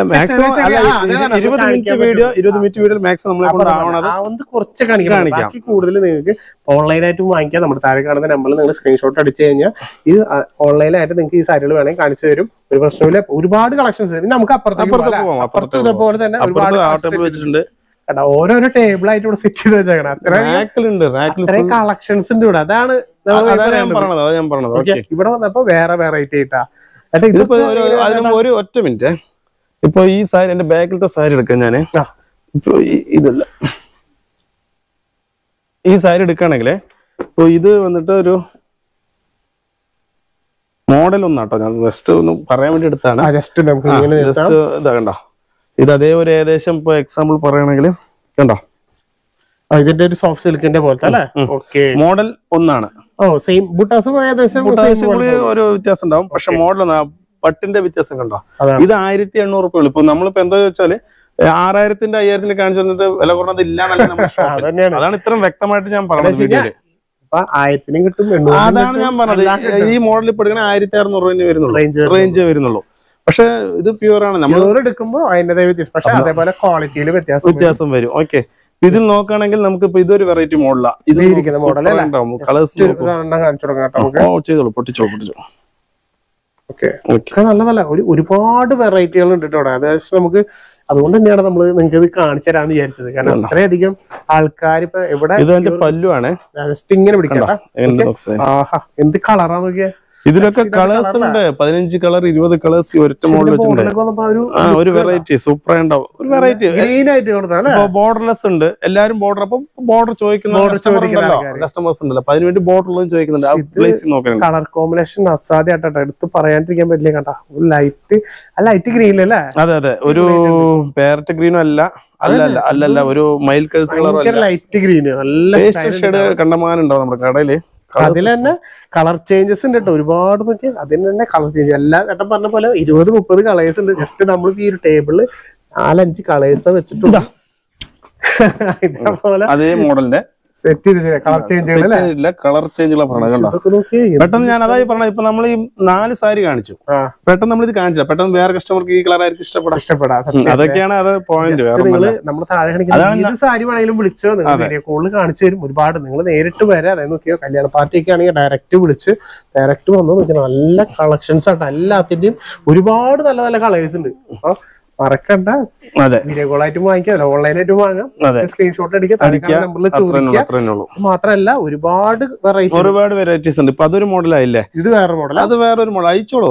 കാണിക്കാം. ബാക്കി കൂടുതൽ നിങ്ങൾക്ക് ഓൺലൈനായിട്ട് വാങ്ങിക്കാം. നമ്മുടെ താഴെ കാണുന്ന നമ്പറിൽ നിങ്ങൾ സ്ക്രീൻഷോട്ട് അടിച്ചു കഴിഞ്ഞാൽ ഇത് ഓൺലൈനായിട്ട് നിങ്ങൾക്ക് ഈ സാരികൾ വേണമെങ്കിൽ കാണിച്ചു തരും. ഒരു പ്രശ്നമില്ല. ഒരുപാട് കളക്ഷൻസ് നമുക്ക് അപ്പുറത്ത് ഇതേപോലെ തന്നെ ഒരുപാട് വെച്ചിട്ടുണ്ട്. എടാ ഓരോരോ ടേബിൾ ആയിട്ട് ഇവിടെ സെറ്റ് ചെയ്ത് വെച്ചേക്കണം. അത്രയും കളക്ഷൻസ് ഉണ്ട് ഇവിടെ. അതാണ് ഞാൻ പറഞ്ഞത്. ഇവിടെ വന്നപ്പോ വേറെ വെറൈറ്റി ആയിട്ടാ. ഒരു ഒറ്റ മിനിറ്റ്. ഇപ്പൊ ഈ സാരി എന്റെ ബാക്കിലത്തെ സാരി എടുക്കാം ഞാന്. ഇപ്പൊ ഇതല്ല, ഈ സാരി എടുക്കുകയാണെങ്കിലേ ഇപ്പൊ ഇത് വന്നിട്ട് ഒരു മോഡൽ ഒന്നാട്ടോ, ഞാൻ ജസ്റ്റ് ഒന്ന് പറയാൻ വേണ്ടി എടുത്താണ്. ജസ്റ്റ് ഇതാ കണ്ടോ, ഇത് അതേ ഒരു ഏകദേശം ഇപ്പൊ എക്സാമ്പിൾ പറയുകയാണെങ്കിൽ കണ്ടോ, ഇതിന്റെ ഒരു സോഫ്റ്റ് സിൽക്കിന്റെ പോലത്തെ അല്ലേ? മോഡൽ ഒന്നാണ്. ഒരു വ്യത്യാസം ഉണ്ടാവും, പക്ഷെ മോഡൽ പട്ടിന്റെ വ്യത്യാസം കണ്ടോ. ഇത് 1800 രൂപ. ഇപ്പൊ നമ്മളിപ്പോ എന്താ വെച്ചാല് 6000 5000 കാണിച്ചു തന്നിട്ട് വില കുറഞ്ഞത് ഇല്ല. അതാണ് ഇത്രയും വ്യക്തമായിട്ട് ഞാൻ പറഞ്ഞത്. അതാണ് ഞാൻ പറഞ്ഞത്. ഈ മോഡൽ ഇപ്പൊ എടുക്കണ 1600 രൂപ വരുന്നുള്ളൂ, റേഞ്ച് വരുന്നുള്ളൂ. പക്ഷെ ഇത് പ്യൂർ ആണ്. നമ്മൾ എടുക്കുമ്പോൾ അതിന്റേതായ വ്യത്യാസം വരും. ഓക്കെ, ഇതിൽ നോക്കുകയാണെങ്കിൽ നമുക്ക് ഇപ്പൊ ഇതൊരു വെറൈറ്റി മോഡലാ. ഇത് കളേഴ്സ് ചെയ്തോളൂ, പൊട്ടിച്ചോളൂ. നല്ല ഒരുപാട് വെറൈറ്റികൾ ഉണ്ട് കേട്ടോ. അതായത് നമുക്ക് അതുകൊണ്ട് തന്നെയാണ് നമ്മള് നിങ്ങൾക്ക് ഇത് കാണിച്ചു തരാന്ന് വിചാരിച്ചത്. കാരണം അത്രയധികം ആൾക്കാർ ഇപ്പൊ എവിടെ പല്ലുവാണ് ജസ്റ്റ് ഇങ്ങനെ പിടിക്കണ്ട. ആഹാ, എന്ത് കളറാ നോക്കിയാ. ഇതിലൊക്കെ കളേഴ്സ് ഉണ്ട്, 15 കളർ 20 കളേഴ്സ് ഒരൊറ്റ മോഡൽ വെച്ചിട്ടുണ്ട്. ഒരു വെറൈറ്റി സൂപ്പർ ഉണ്ടാവും. ഒരു വെറൈറ്റി ഗ്രീൻ ആയിട്ട് ബോർഡർലെസ് ഉണ്ട്. എല്ലാരും ബോർഡർ, അപ്പൊ ബോർഡർ ചോദിക്കുന്ന കസ്റ്റമേഴ്സ് ഉണ്ടല്ലോ, അപ്പൊ അതിനുവേണ്ടി ബോർഡർ ഉള്ളത് ചോദിക്കുന്നുണ്ട്. കളർ കോമ്പിനേഷൻ അസാധ്യമായിട്ടോ, എടുത്ത് പറയാണ്ടിരിക്കാൻ പറ്റില്ല. കേട്ടാ, ലൈറ്റ് ഗ്രീൻ അല്ലേ? അതെ അതെ, ഒരു പാരറ്റ് ഗ്രീനും അല്ലല്ല, ഒരു മയിൽ കഴുത്ത് കളർ, ലൈറ്റ് ഗ്രീന് നല്ല ഷെയ്ഡ് കണ്ടമാനുണ്ടാവും നമ്മുടെ കടയില്. അതിൽ തന്നെ കളർ ചേഞ്ചസ് ഉണ്ട് കേട്ടോ, ഒരുപാട്. നോക്കിയാൽ അതിന് തന്നെ കളർ ചേഞ്ച് എല്ലാ ഘട്ടം പറഞ്ഞ പോലെ 20-30 കളേഴ്സ് ഉണ്ട്. ജസ്റ്റ് നമ്മൾ ഈ ഒരു ടേബിളില് 4-5 കളേഴ്സ് വെച്ചിട്ടുണ്ട്. ഇതേപോലെ അതേ മോഡലിന്റെ സെറ്റ് ചെയ്ത് കളർ ചേഞ്ച് കളർ ചേഞ്ചുള്ള പെട്ടെന്ന് ഞാൻ അതായി പറഞ്ഞത്. ഇപ്പൊ നമ്മൾ ഈ 4 സാരി കാണിച്ചു, പെട്ടെന്ന് നമ്മൾ ഇത് കാണിച്ചില്ല, പെട്ടെന്ന് വേറെ കസ്റ്റമർക്ക് ഈ കളർ ആയിരിക്കും ഇഷ്ടപ്പെടാം. അതൊക്കെയാണ് അത് പോയിന്റ്. നമ്മൾ താഴെ സാരി വേണമെങ്കിലും വിളിച്ചോ, നിങ്ങൾ വീഡിയോ കോളിൽ കാണിച്ചു തരും. ഒരുപാട് നിങ്ങൾ നേരിട്ട് വരാം. അതായത് നോക്കിയോ, കല്യാണ പാർട്ടിയൊക്കെ ആണെങ്കിൽ ഡയറക്റ്റ് വിളിച്ച് ഡയറക്റ്റ് വന്നു നോക്കിയാൽ നല്ല കളക്ഷൻസ് ആട്ടോ. എല്ലാത്തിന്റെയും ഒരുപാട് നല്ല നല്ല കളേഴ്സ് ഉണ്ട്. അപ്പൊ മറക്കണ്ട, വീഡിയോ കോളായിട്ടും വാങ്ങിക്കാം, ഓൺലൈനായിട്ടും വാങ്ങാം. സ്ക്രീൻഷോട്ട് അടിക്കാം, നമ്പറിൽ ചോദിക്കാം. മാത്രല്ല ഒരുപാട് വെറൈറ്റീസ് ഉണ്ട്. ഇപ്പൊ അതൊരു മോഡലായില്ലേ, ഇത് വേറെ മോഡൽ, അത് വേറൊരു മോഡൽ. അയച്ചോളൂ.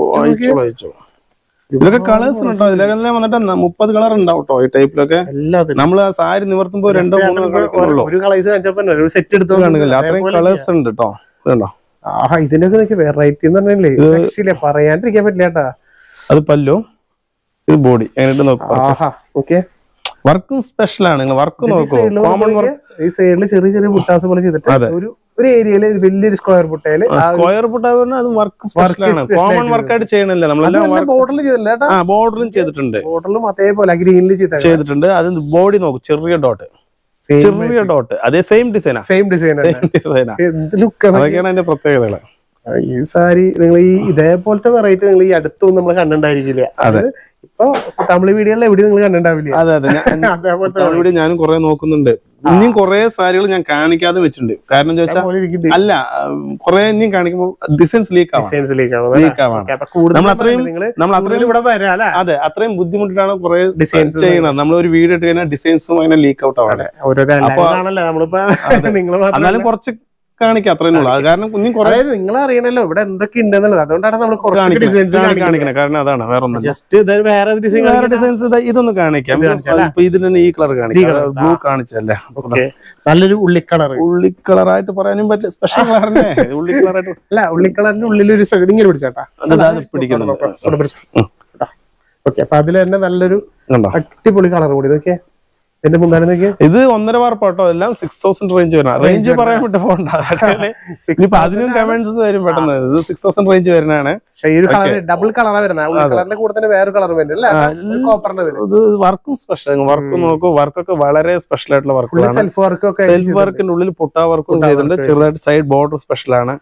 ഇതൊക്കെ കളേഴ്സ് ഉണ്ടോ? ഇതിലൊക്കെ വന്നിട്ട് 30 കളർ ഉണ്ടാവും കേട്ടോ. ഈ ടൈപ്പിലൊക്കെ നമ്മൾ ആ സാരി നിവർത്തുമ്പോ 2-3 ഒരു കളേഴ്സ് കാണിച്ചപ്പോ സെറ്റ് എടുത്തോ കാണില്ല. അത്രയും കളേഴ്സ് ഉണ്ട് കേട്ടോ. ഇതുണ്ടോ? ആഹാ, ഇതിനൊക്കെ വെറൈറ്റി എന്ന് പറഞ്ഞല്ലേ, പറയാണ്ടിരിക്കാൻ പറ്റില്ല കേട്ടാ. അത് പല്ലു, ഇത് ബോഡി. എങ്ങനെയുണ്ട് നോക്കാം. വർക്കും സ്പെഷ്യൽ ആണ്. നിങ്ങൾ വർക്ക് നോക്കൂ. ഈ സൈഡില് ചെറിയ ചെറിയ ബുട്ടാസ് പോലെ ചെയ്തിട്ട് ഒരു ഏരിയയില് വലിയൊരു സ്ക്വയർ ബുട്ടയില് കോമൺ വർക്കായിട്ട് ചെയ്യണില്ല. നമ്മളെല്ലാം ബോർഡറിൽ ചെയ്തില്ല. ബോർഡറിലും ചെയ്തിട്ടുണ്ട്, ബോർഡറിലും അതേപോലെ ഗ്രീനിൽ ചെയ്തിട്ടുണ്ട്. അത് ബോഡി നോക്കും, ചെറിയ ഡോട്ട് അതേ സെയിം ഡിസൈനാ. അതൊക്കെയാണ് അതിന്റെ പ്രത്യേകതകള്. ഈ സാരി നിങ്ങൾ ഈ ഇതേപോലത്തെ വെറൈറ്റി നിങ്ങൾ ഈ അടുത്തൊന്നും നമ്മൾ കണ്ടിട്ടുണ്ടായിരിക്കില്ല. ഇപ്പൊ തമിഴ് വീഡിയോയിൽ എവിടെ നിങ്ങൾ കണ്ടിട്ടുണ്ടാവില്ല. അതേപോലത്തെ ഞാനും കുറെ നോക്കുന്നുണ്ട്. ഇനിയും കുറെ സാരികൾ ഞാൻ കാണിക്കാതെ വെച്ചിട്ടുണ്ട്. കാരണം ചോദിച്ചാൽ അല്ല, കുറെ ഇനിയും കാണിക്കുമ്പോൾ ഡിസൈൻസ് ലീക്ക് ആവാണ്. അതെ, അത്രയും ബുദ്ധിമുട്ടിട്ടാണ് കുറെ ഡിസൈൻസ് ചെയ്യുന്നത്. നമ്മൾ ഒരു വീഡിയോ ഇട്ട് കഴിഞ്ഞാൽ ഡിസൈൻസും അങ്ങനെ ലീക്ക് ഔട്ട് ആവാണ്. എന്നാലും കുറച്ച് കാണിക്കാം, അത്രയും ഉള്ളൂ. കാരണം നിങ്ങൾ അറിയണല്ലോ ഇവിടെ എന്തൊക്കെ ഉണ്ടെന്നുള്ളത്. അതുകൊണ്ടാണ് നമ്മൾ കാണിക്കണേ. കാരണം അതാണ്, വേറെ ഒന്നും. വേറെ ഡിസൈൻസ് ഇതൊന്ന് കാണിക്കാം. ഇതിൽ തന്നെ ഈ കളർ കാണിക്കാം, ബ്ലൂ കാണിച്ചല്ലേ. നല്ലൊരു ഉള്ളിക്കളറായിട്ട് പറയാനും പറ്റില്ല. സ്പെഷ്യൽ കളറിനെ ഉള്ളിക്കളറായിട്ട് അല്ല, ഉള്ളിക്കളറിന്റെ ഉള്ളിലൊരു ഇങ്ങനെ പിടിച്ചാട്ടാ പിടിക്കുന്നുണ്ട്. ഓക്കെ, അപ്പൊ അതിൽ തന്നെ നല്ലൊരു അടിപൊളി കളർ കൂടി നോക്കിയേ. ഇത് 1.5 വാർപ്പാട്ടോ. എല്ലാം 6000 റേഞ്ച് വരണം. റേഞ്ച് പറയാൻ വിട്ട് പോകണ്ട, അതിനും കമന്റ്സ് വരും പെട്ടെന്ന്. ഇത് 6000 റേഞ്ച് വരുന്നതാണ്. ഡബിൾ കളറാ വരുന്നത്. കൂടെ തന്നെ വേറെ കളർ ഇത് വർക്കും സ്പെഷ്യൽ. വർക്ക് നോക്കൂ, വർക്കൊക്കെ വളരെ സ്പെഷ്യൽ ആയിട്ടുള്ള വർക്കുകളാണ്. സെൽഫ് വർക്കിന്റെ ഉള്ളിൽ പുട്ട വർക്കും ചെയ്തിട്ടുണ്ട്. ചെറുതായിട്ട് സൈഡ് ബോർഡർ സ്പെഷ്യൽ ആണ്.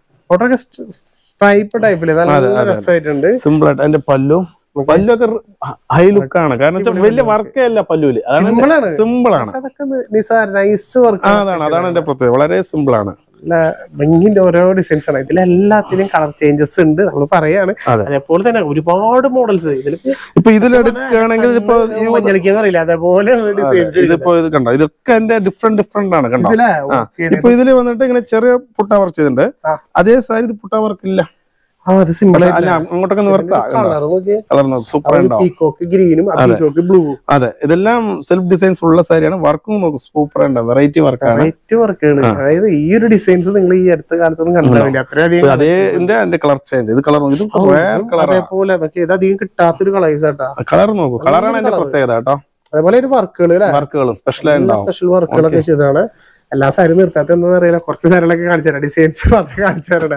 സിമ്പിൾ ആയിട്ട്. അതിന്റെ പല്ലൊക്കെ ഹൈ ലുക്ക് ആണ്. കാരണം വലിയ വർക്കേ അല്ല പല്ലുവില്, സിമ്പിൾ ആണ്. അതാണ് എന്റെ പ്രത്യേകത. വളരെ സിമ്പിൾ ആണ്. നല്ല ഭംഗിന്റെ ഓരോ ഡിസൈൻസ് ആണ്. ഇതിലെല്ലാത്തിനും കളർ ചേഞ്ചസ് ഉണ്ട് നമ്മൾ പറയാണ്. അതേപോലെ തന്നെ ഒരുപാട് മോഡൽസ് ഇപ്പൊ ഇതിലെടുക്കുകയാണെങ്കിൽ ഇപ്പൊ മഞ്ഞളിക്കെന്ന് അറിയില്ല അതേപോലെ ഡിസൈൻസ്. ഇതിപ്പോ ഇത് കണ്ടോ, ഇതൊക്കെ എന്റെ ഡിഫറെന്റ് ആണ് കണ്ടോ. ഇപ്പൊ ഇതില് വന്നിട്ട് ഇങ്ങനെ ചെറിയ പുട്ട വർക്ക് ചെയ്തിട്ടുണ്ട്. അതേ സാരി ഇത് പുട്ട വർക്ക് ഇല്ല. അങ്ങോട്ടൊക്കെ ബ്ലൂ. അതെ, ഇതെല്ലാം സെൽഫ് ഡിസൈൻസ് ഉള്ള സാരിയാണ്. വർക്കും നോക്കും സൂപ്പർ ഉണ്ട്, വെറൈറ്റി വർക്കാണ്. അതായത് ഈ ഒരു ഡിസൈൻസ് നിങ്ങൾ ഈ അടുത്ത കാലത്തൊന്നും കണ്ടില്ല. അത്രയധികം അതേ കളർ ചേഞ്ച്. ഇത് കളർ അതേപോലെ ഇതധികം കിട്ടാത്തൊരു കളേഴ്സ് ആട്ടാ. കളർ നോക്കൂ, കളറാണ് എന്റെ പ്രത്യേകത കേട്ടോ. അതേപോലെ ഒരു വർക്കുകൾ സ്പെഷ്യൽ വർക്കുകളൊക്കെ ചെയ്തതാണ്. എല്ലാ സാരി നിർത്താത്ത എന്താ അറിയില്ല, കുറച്ച് സാരികളൊക്കെ കാണിച്ചു തരാം. ഡിസൈൻസ് മാത്രം കാണിച്ചു തരണം.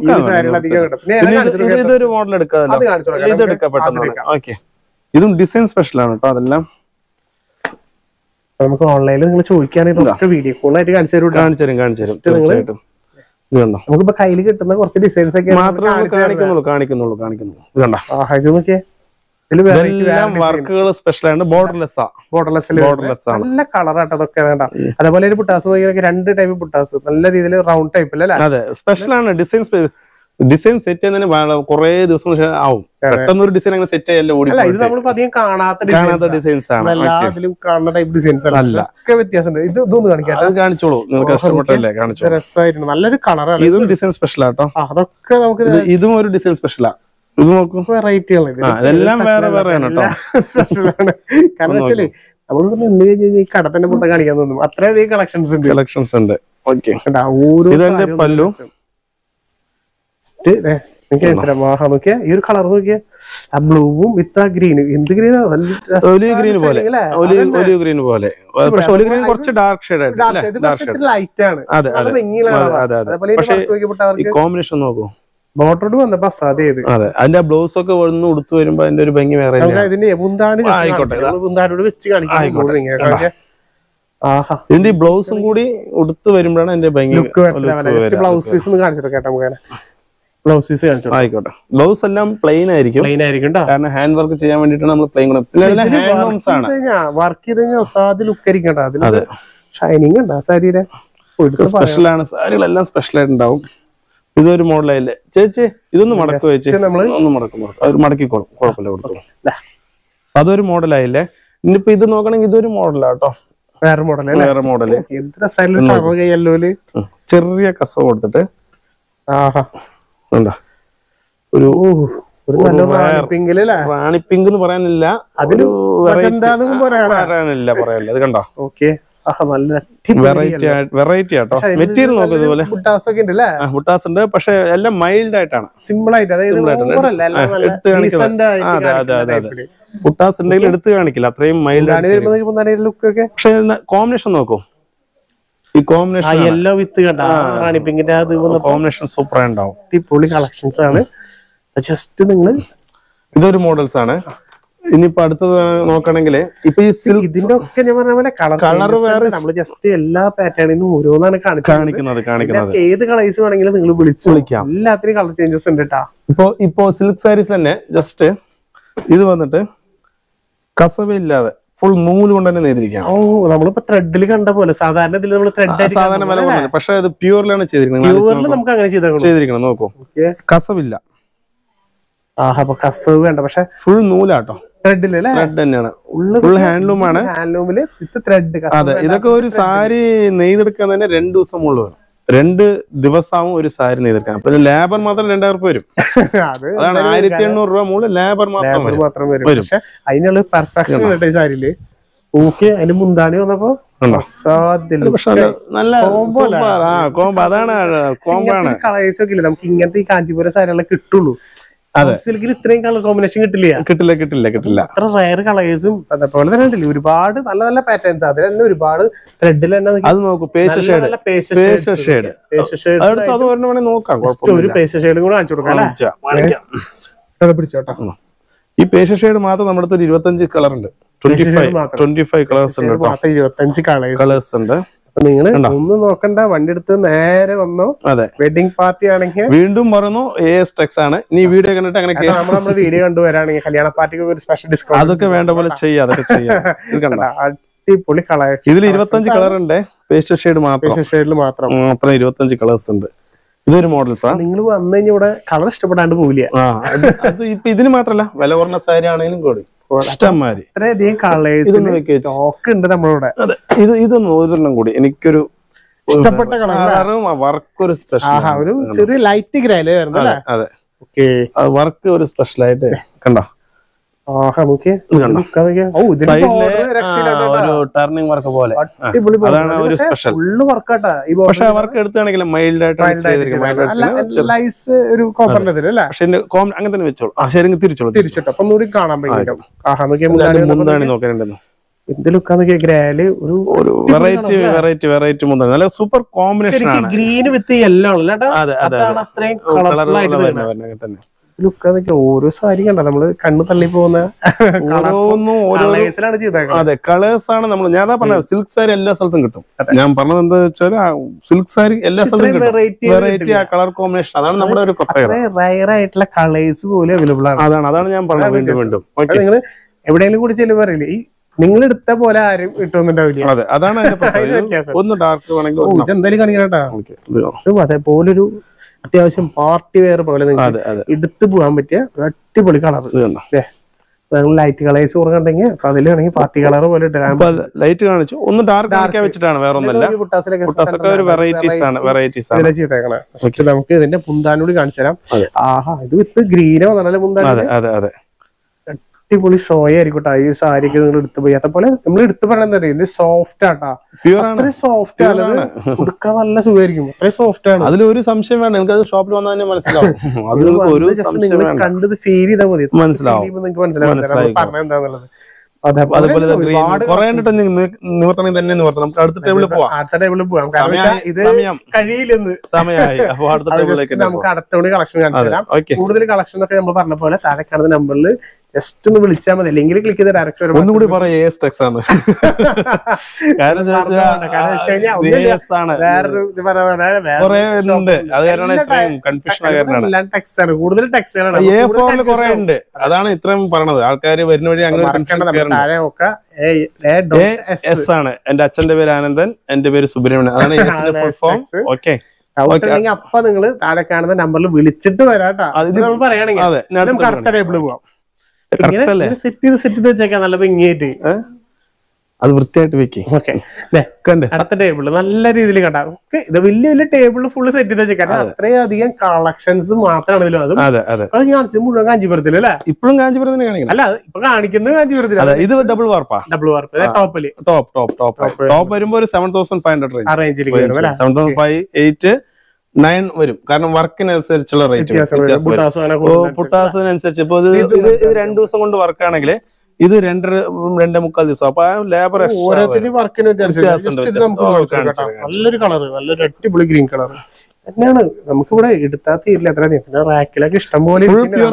ഇതൊരു മോഡൽ ഇതും ഡിസൈൻ സ്പെഷ്യൽ ആണ് കേട്ടോ. അതെല്ലാം നമുക്ക് ഓൺലൈനിൽ നിങ്ങൾ ചോദിക്കുകയാണെങ്കിൽ വീഡിയോ കോൾ ആയിട്ട് കാണിച്ചു തരും. നമുക്കിപ്പോ കയ്യിൽ കിട്ടുന്ന കുറച്ച് ഡിസൈൻസ് ഒക്കെ കാണിക്കുന്നുള്ളൂ. ഇത് നോക്കിയേ, വർക്കുകൾ സ്പെഷ്യൽ ആണ്. ബോർഡർലെസ് നല്ല കളറാട്ടോ അതൊക്കെ. വേണ്ട അതേപോലെ ഒരു പുട്ടാസ് നോക്കിയാൽ 2 ടൈപ്പ് പുട്ടാസ് നല്ല രീതിയിൽ റൗണ്ട് ടൈപ്പ് അല്ലേ. അതെ, സ്പെഷ്യൽ ആണ്. ഡിസൈൻ സെറ്റ് ചെയ്യുന്നതിന് കുറെ ദിവസം ആവും. പെട്ടെന്ന് ഒരു ഡിസൈൻ അങ്ങനെ സെറ്റ് ചെയ്യല്ലോ. ഇത് നമ്മളിപ്പോ അധികം കാണാത്ത ഡിസൈൻസ് ആണ്. എല്ലാത്തിലും കാണുന്ന ടൈപ്പ് ഡിസൈൻസ് അല്ല, ഒക്കെ വ്യത്യാസമുണ്ട്. ഇതൊന്നും കാണിക്കാം, അത് കാണിച്ചോളൂ. നിങ്ങൾക്ക് ഇഷ്ടപ്പെട്ടല്ലേ? കാണിച്ചോളൂ. രസമായിരുന്നു, നല്ലൊരു കളറാണ്. ഇതും ഡിസൈൻ സ്പെഷ്യൽ ആട്ടോ. അതൊക്കെ നമുക്ക് ഇതും ഒരു ഡിസൈൻ സ്പെഷ്യലാ. ഇത് നോക്കൂ, വെറൈറ്റികൾ ഇതെല്ലാം വേറെ സ്പെഷ്യലാണ്. കാരണം വെച്ചാല് നമ്മളിപ്പോ നിന്ന് കഴിഞ്ഞാൽ ഈ കട തന്നെ മുട്ട കാണിക്കാൻ തോന്നും, അത്രയധികം കളക്ഷൻസ് ഉണ്ട്. ഇതെന്റെ പല്ലു. നോക്കിയാ ഈ ഒരു കളർ നോക്കിയാ, ആ ബ്ലൂവും വിത്ത് ഗ്രീനും. എന്ത് ഗ്രീനാ, ഗ്രീൻ പോലെ. കുറച്ച് ഡാർക്ക് ഷെയ്ഡ് ലൈറ്റ് ആണ്. കോമ്പിനേഷൻ നോക്കൂ. ബോട്ടോട് വന്നപ്പോ അസാധ്യത്. അതെ, അതിന്റെ ബ്ലൗസ് ഒക്കെ ഒന്ന് ഉടുത്തു വരുമ്പോ അതിന്റെ ഒരു ഭംഗി വേറെ. ഇതിന്റെ മുന്താനോട് വെച്ച് കാണിക്കാം. ഇതിന്റെ ബ്ലൗസും കൂടി ഉടുത്തു വരുമ്പോഴാണ് അതിന്റെ ഭംഗി. ബ്ലൗസ് പീസ് ഒന്ന് കാണിച്ചിട്ട് കേട്ടോ. ബ്ലൗസ് പീസ് കാണിച്ചു. ആയിക്കോട്ടെ. ബ്ലൗസ് എല്ലാം പ്ലെയിൻ ആയിരിക്കും. കാരണം ഹാൻഡ് വർക്ക് ചെയ്യാൻ വേണ്ടിട്ടാണ് നമ്മൾ പ്ലെയിൻ. വർക്ക് ചെയ്ത് കഴിഞ്ഞാൽ അസാധ്യ ലുക്ക് ആയിരിക്കണ്ട. അതിന് ഷൈനിങ് ഉണ്ട് ആ സാരിയുടെ. സ്പെഷ്യൽ ആണ്, സാരികളെല്ലാം സ്പെഷ്യൽ ആയിട്ടുണ്ടാവും. ഇതൊരു മോഡലായില്ലേ ചേച്ചി? ഇതൊന്ന് മടക്കു വെച്ച് ഒന്ന് മടക്കിക്കോളും, കുഴപ്പമില്ല, കൊടുത്തോളൂ. അതൊരു മോഡലായില്ലേ. ഇനിയിപ്പോ ഇത് നോക്കണെങ്കിൽ ഇതൊരു മോഡലാട്ടോ. വേറെ മോഡല് ചെറിയ കസ കൊടുത്തിട്ട് ഒരു റാണി പിങ്ക് എന്ന് പറയാനില്ല, പറയാനില്ല. അത് കണ്ടോ, വെറൈറ്റി ആട്ടോ. മെറ്റീരിയൽ നോക്കും. ഇതുപോലെ ബുട്ടാസ് ഉണ്ട്, പക്ഷെ എല്ലാം മൈൽഡ് ആയിട്ടാണ്, സിമ്പിൾ ആയിട്ട്. എടുത്ത് കാണിക്കുന്നത്. അതെ. ബുട്ടാസ് ഉണ്ടെങ്കിൽ എടുത്ത് കാണിക്കില്ല, അത്രയും മൈൽഡ് ആണ്. പക്ഷെ കോമ്പിനേഷൻ നോക്കൂ. ഈ കോമ്പിനേഷൻ യെല്ലോ വിത്ത് റാണി പിങ്കിന്റെ കോമ്പിനേഷൻ സൂപ്പർ ആയിട്ടുണ്ടാവും. പൊളി കളക്ഷൻസ് ആണ്. ജസ്റ്റ് നിങ്ങൾ ഇതൊരു മോഡൽസ് ആണ്. ഇനിയിപ്പോ അടുത്തത് നോക്കണെങ്കിൽ ഇപ്പൊ ഈ ഇതിന്റെ ഒക്കെ ഞാൻ പറഞ്ഞ പോലെ കളർ വേറെ. നമ്മൾ ജസ്റ്റ് എല്ലാ പാറ്റേണിനും ഓരോന്നാണ് കാണിക്കുന്നത്. ഏത് കളേഴ്സ് വേണമെങ്കിലും നിങ്ങൾ വിളിക്കാം. എല്ലാത്തിനും കളർ ചേഞ്ചസ് ഉണ്ട് കേട്ടാ. ഇപ്പോ സിൽക്ക് സാരീസ് തന്നെ ജസ്റ്റ് ഇത് വന്നിട്ട് കസവില്ലാതെ ഫുൾ നൂല് കൊണ്ട് തന്നെ നെയ്തിരിക്കുകയാണ്. നമ്മളിപ്പോ ത്രെഡിൽ കണ്ട പോലെ സാധാരണ ഇതിൽ നമ്മൾ സാധാരണ വില പോലെ, പക്ഷെ അത് പ്യൂറിലാണ് ചെയ്തിരിക്കുന്നത്. നമുക്ക് അങ്ങനെ ചെയ്തിരിക്കണം. നോക്കൂ, കസവില്ല. കസവ് വേണ്ട, പക്ഷെ ഫുൾ നൂലാട്ടോ. ത്രെഡ് തന്നെയാണ്, ഫുൾ ഹാൻഡ്ലൂമാണ്. അതെ, ഇതൊക്കെ ഒരു സാരി നെയ്തെടുക്കാൻ തന്നെ 2 ദിവസം മുകളിൽ വരും. 2 ദിവസമാവും ഒരു സാരി നെയ്തെടുക്കാൻ. അപ്പൊ ലേബർ മാത്രം 2000 രൂപ വരും. അതാണ് 1800 രൂപ മുകളിൽ ലേബർ മാത്രം വരും. പക്ഷെ അതിനുള്ള പെർഫെക്ഷൻ ഉണ്ട് ഈ സാരിയില്. അതിന്റെ മുന്താണി വന്നപ്പോ നല്ല കോംബോ. അതാണ് കോംബാണ്. കളേഴ്സ് ഒക്കെ ഇല്ല നമുക്ക് ഇങ്ങനത്തെ ഈ കാഞ്ചീപുരം സാരികളെ കിട്ടുള്ളൂ. സിൽക്കിൽ ഇത്രയും കളർ കോമ്പിനേഷൻ കിട്ടില്ല. അത്ര റയർ കളേഴ്സും അതുപോലെ തന്നെ ഉണ്ടല്ലേ ഒരുപാട് നല്ല നല്ല പാറ്റേൺസ്. അതിൽ തന്നെ ഒരുപാട് ത്രെഡിൽ തന്നെ അത് നോക്കും. പേസ്റ്റ് ഷെയ്ഡ് ഒരു പേസ്റ്റ് ഷെയ്ഡും കൂടെ കാണിച്ചു കൊടുക്കാം. പിടിച്ചോട്ടോ. ഈ പേസ്റ്റ് ഷെയ്ഡ് മാത്രം നമ്മുടെ അടുത്ത് 25 കളർ ഉണ്ട്. 25 കളേഴ്സ് ഉണ്ട്. 25 കളേഴ്സ് ഉണ്ട്. നിങ്ങൾ ഒന്നും നോക്കണ്ട, വണ്ടി എടുത്ത് നേരെ വന്നോ. അതെ, വെഡിങ് പാർട്ടി ആണെങ്കിൽ വീണ്ടും പറഞ്ഞു AS Tex ആണ്. ഇനി വീഡിയോ കണ്ടിട്ട് അങ്ങനെ നമ്മുടെ വീഡിയോ കണ്ടുവരാണെങ്കിൽ കല്യാണ പാർട്ടിക്ക് ഒരു സ്പെഷ്യൽ ഡിസ്കൗണ്ട് അതൊക്കെ വേണ്ട പോലെ ചെയ്യാം. അതൊക്കെ ചെയ്യാം. അടിപൊളി കളർ. ഇതിൽ 25 കളർ ഉണ്ട്. പേസ്റ്റൽ ഷെയ്ഡ് മാത്രം ഷെയ്ഡിൽ മാത്രം 25 കളേഴ്സ് ഉണ്ട്. ഇതൊരു മോഡൽസാ. നിങ്ങൾ വന്നു കഴിഞ്ഞാൽ ഇവിടെ കളർ ഇഷ്ടപ്പെടാണ്ട് പോവില്ല. അത് ഇപ്പൊ ഇതിന് മാത്രല്ല, വില കുറഞ്ഞ സാരി ആണെങ്കിലും കൂടി ഇഷ്ടംമാരി ഇത്രയധികം കളേഴ്സ് സ്റ്റോക്ക് ഉണ്ട് നമ്മളിവിടെ. ഇതൊന്നും ഒരെണ്ണം കൂടി എനിക്കൊരു ഇഷ്ടപ്പെട്ട കളറും വർക്ക് ഒരു സ്പെഷ്യൽ, ഒരു ചെറിയ ലൈറ്റ് ഗ്രേ അല്ലേ വരുന്നത്. അതെ, വർക്ക് ഒരു സ്പെഷ്യൽ ആയിട്ട് കണ്ടോ. ടർണിംഗ് വർക്ക് പോലെ ഒരു സ്പെഷ്യൽ പക്ഷെ വർക്ക് എടുത്താണെങ്കിൽ മൈൽഡ് ആയിട്ട് അങ്ങനെ തന്നെ വെച്ചോളൂ. ശരി, തിരിച്ചോളൂ. അപ്പൊ ഒന്നുകൂടി കാണാൻ പറ്റും. മുന്താണി നോക്കാനുണ്ടെന്നു. എന്ത് ലുക്കാന്നൊക്കെ ഗ്രാല് ഒരു വെറൈറ്റി മുന്താണി, നല്ല സൂപ്പർ കോമ്പിനേഷൻ ആണ്. ഗ്രീൻ വിത്ത് യെല്ലോ അത്രയും കളർഫുൾ ആയിട്ട് തന്നെ ലുക്കാന്നൊക്കെ. ഓരോ സാരി കണ്ട നമ്മള് കണ്ണ് തള്ളി പോകുന്ന അതെ കളേഴ്സ് ആണ്. നമ്മൾ ഞാൻ പറഞ്ഞത് സിൽക്ക് സാരി എല്ലാ സ്ഥലത്തും കിട്ടും. ഞാൻ പറഞ്ഞത് എന്താ വെച്ചാൽ സിൽക്ക് സാരി എല്ലാ സ്ഥലത്തും കിട്ടും. വെറൈറ്റി ആ കളർ കോമ്പിനേഷൻ, അതാണ് നമ്മുടെ ഒരു പ്രത്യേകത. റയർ ആയിട്ടുള്ള കളേഴ്സ് പോലും അവൈലബിൾ ആണ്. അതാണ് ഞാൻ പറഞ്ഞത്. വീണ്ടും നിങ്ങൾ എവിടെയെങ്കിലും കൂടി ചെല്ലുമ്പോ പറയില്ലേ, ഈ നിങ്ങൾ എടുത്ത പോലെ ആരും കിട്ടുന്നുണ്ടാവില്ല. അതെ, അതാണ് ഒന്ന് ഡാർക്ക് വേണമെങ്കിൽ എന്തായാലും കാണിക്കണേട്ടാ. അതേപോലൊരു അത്യാവശ്യം പാർട്ടി വെയർ പോലെ എടുത്തു പോകാൻ പറ്റിയ അടിപൊളി കളർ. ലൈറ്റ് കളേഴ്സ് കുറഞ്ഞിട്ടുണ്ടെങ്കിൽ അപ്പൊ അതിൽ വേണമെങ്കിൽ പാർട്ടി കളർ പോലെ ലൈറ്റ് കാണിച്ചു. ഒന്ന് ഡാർക്ക് വെച്ചിട്ടാണ്, വേറെ ഒന്നല്ല. നമുക്ക് ഇതിന്റെ മുന്താനൂടി കാണിച്ചു തരാം. ആഹാ, ഇത് വിത്ത് ഗ്രീനോ നല്ല മുന്താണി. അടിപൊളി ഷോ ആയിരിക്കട്ടെ ഈ സാരിക്ക്. നിങ്ങൾ എടുത്തു പോയി അതേപോലെ നമ്മൾ എടുത്തു പറയുന്നത് ഇത് സോഫ്റ്റ് ആട്ടാ, അത്രയും സോഫ്റ്റ് ആണ്. കൊടുക്കാൻ നല്ല സുഖമായിരിക്കും, അത്രയും സോഫ്റ്റ് ആണ്. അതിലൊരു സംശയം വേണ്ട, നിങ്ങൾക്ക് അത് ഷോപ്പിൽ വന്നാൽ തന്നെ മനസ്സിലാവും. കണ്ടത് ഫീൽ ചെയ്താൽ മതി, മനസ്സിലാവും. നിങ്ങൾക്ക് മനസ്സിലാവും പറഞ്ഞ എന്താന്നുള്ളത്. അതുപോലെ നിവർത്തണമെങ്കിൽ തന്നെ നിവർത്തണം. നമുക്ക് അടുത്ത ടേബിളിൽ പോവാം. അടുത്ത ടേബിളിൽ പോവാം. ഇത് കഴിയില്ലെന്ന് സമയമായി. അപ്പൊ അടുത്ത ടേബിളിലേക്ക് നമുക്ക് അടുത്തോണ്ട് കളക്ഷൻ കാണിച്ചു തരാം. കൂടുതൽ കളക്ഷൻ ഒക്കെ നമ്മൾ പറഞ്ഞ പോലെ താഴെ കാണുന്ന നമ്പറിൽ ജസ്റ്റ് ഒന്ന് വിളിച്ചാൽ മതി, അല്ലെങ്കിൽ ക്ലിക്ക് ചെയ്ത് ഡയറക്റ്റ് ഒന്നുകൂടി പറയാം ആണ്. കൂടുതൽ ടെക്സ്റ്റുകളാണ്, അതാണ് ഇത്രയും പറഞ്ഞത്. ആൾക്കാർ വരുന്ന വഴി അങ്ങനെ ആണ്. എന്റെ അച്ഛന്റെ പേര് ആനന്ദൻ, എന്റെ പേര് സുബ്രഹ്മണ്യൻ, അതാണ് ഓക്കെ. അപ്പൊ നിങ്ങള് താഴെ കാണുന്ന നമ്പറിൽ വിളിച്ചിട്ട് വരാട്ടാ. പറയുകയാണെങ്കിൽ നമുക്ക് അടുത്ത ടേബിളിൽ പോവാം. സെറ്റ് ചെയ്ത് വെച്ചേക്കാം നല്ല ഭംഗിയായിട്ട്. അത് വൃത്തിയായിട്ട് വെക്കും. അടുത്ത ടേബിള് നല്ല രീതിയിൽ കണ്ടാ. ഇത് വലിയ വലിയ ടേബിള് ഫുള്ള് സെറ്റ് ചെയ്ത് വെച്ചേക്കാം. അത്രയും അധികം കളക്ഷൻസ് മാത്രമാണ് ഇതിലും. അതും അത് കാണിച്ചത് മുഴുവൻ കാഞ്ചീപുരത്തിൽ അല്ലേ? ഇപ്പോഴും കാഞ്ചീപുരത്തിന് കാണിക്കണം. അല്ല, ഇപ്പൊ കാണിക്കുന്നത് കാഞ്ചീപുരത്തിൽ. ഇത് ഡബിൾ വാർപ്പാ. ഡബിൾ വാർപ്പ് ടോപ്പില് ടോപ്പ് വരുമ്പോ ഒരു 7500 ആ റേഞ്ചിൽ 7,500, 9 വരും. കാരണം വർക്കിനനുസരിച്ചുള്ള റേറ്റ്, പുട്ടാസിനനുസരിച്ച്. ഇപ്പൊ ഇത് 2 ദിവസം കൊണ്ട് വർക്കാണെങ്കിൽ ഇത് 2.5 ദിവസം. അപ്പൊ ലേബർ വർക്കിന് നല്ലൊരു കളറ്, നല്ലൊരു അടിപൊളി ഗ്രീൻ കളർ തന്നെയാണ്. നമുക്കിവിടെ എടുത്താൽ തീരില്ല എത്ര. പിന്നെ റാക്കിലൊക്കെ ഇഷ്ടം പോലെ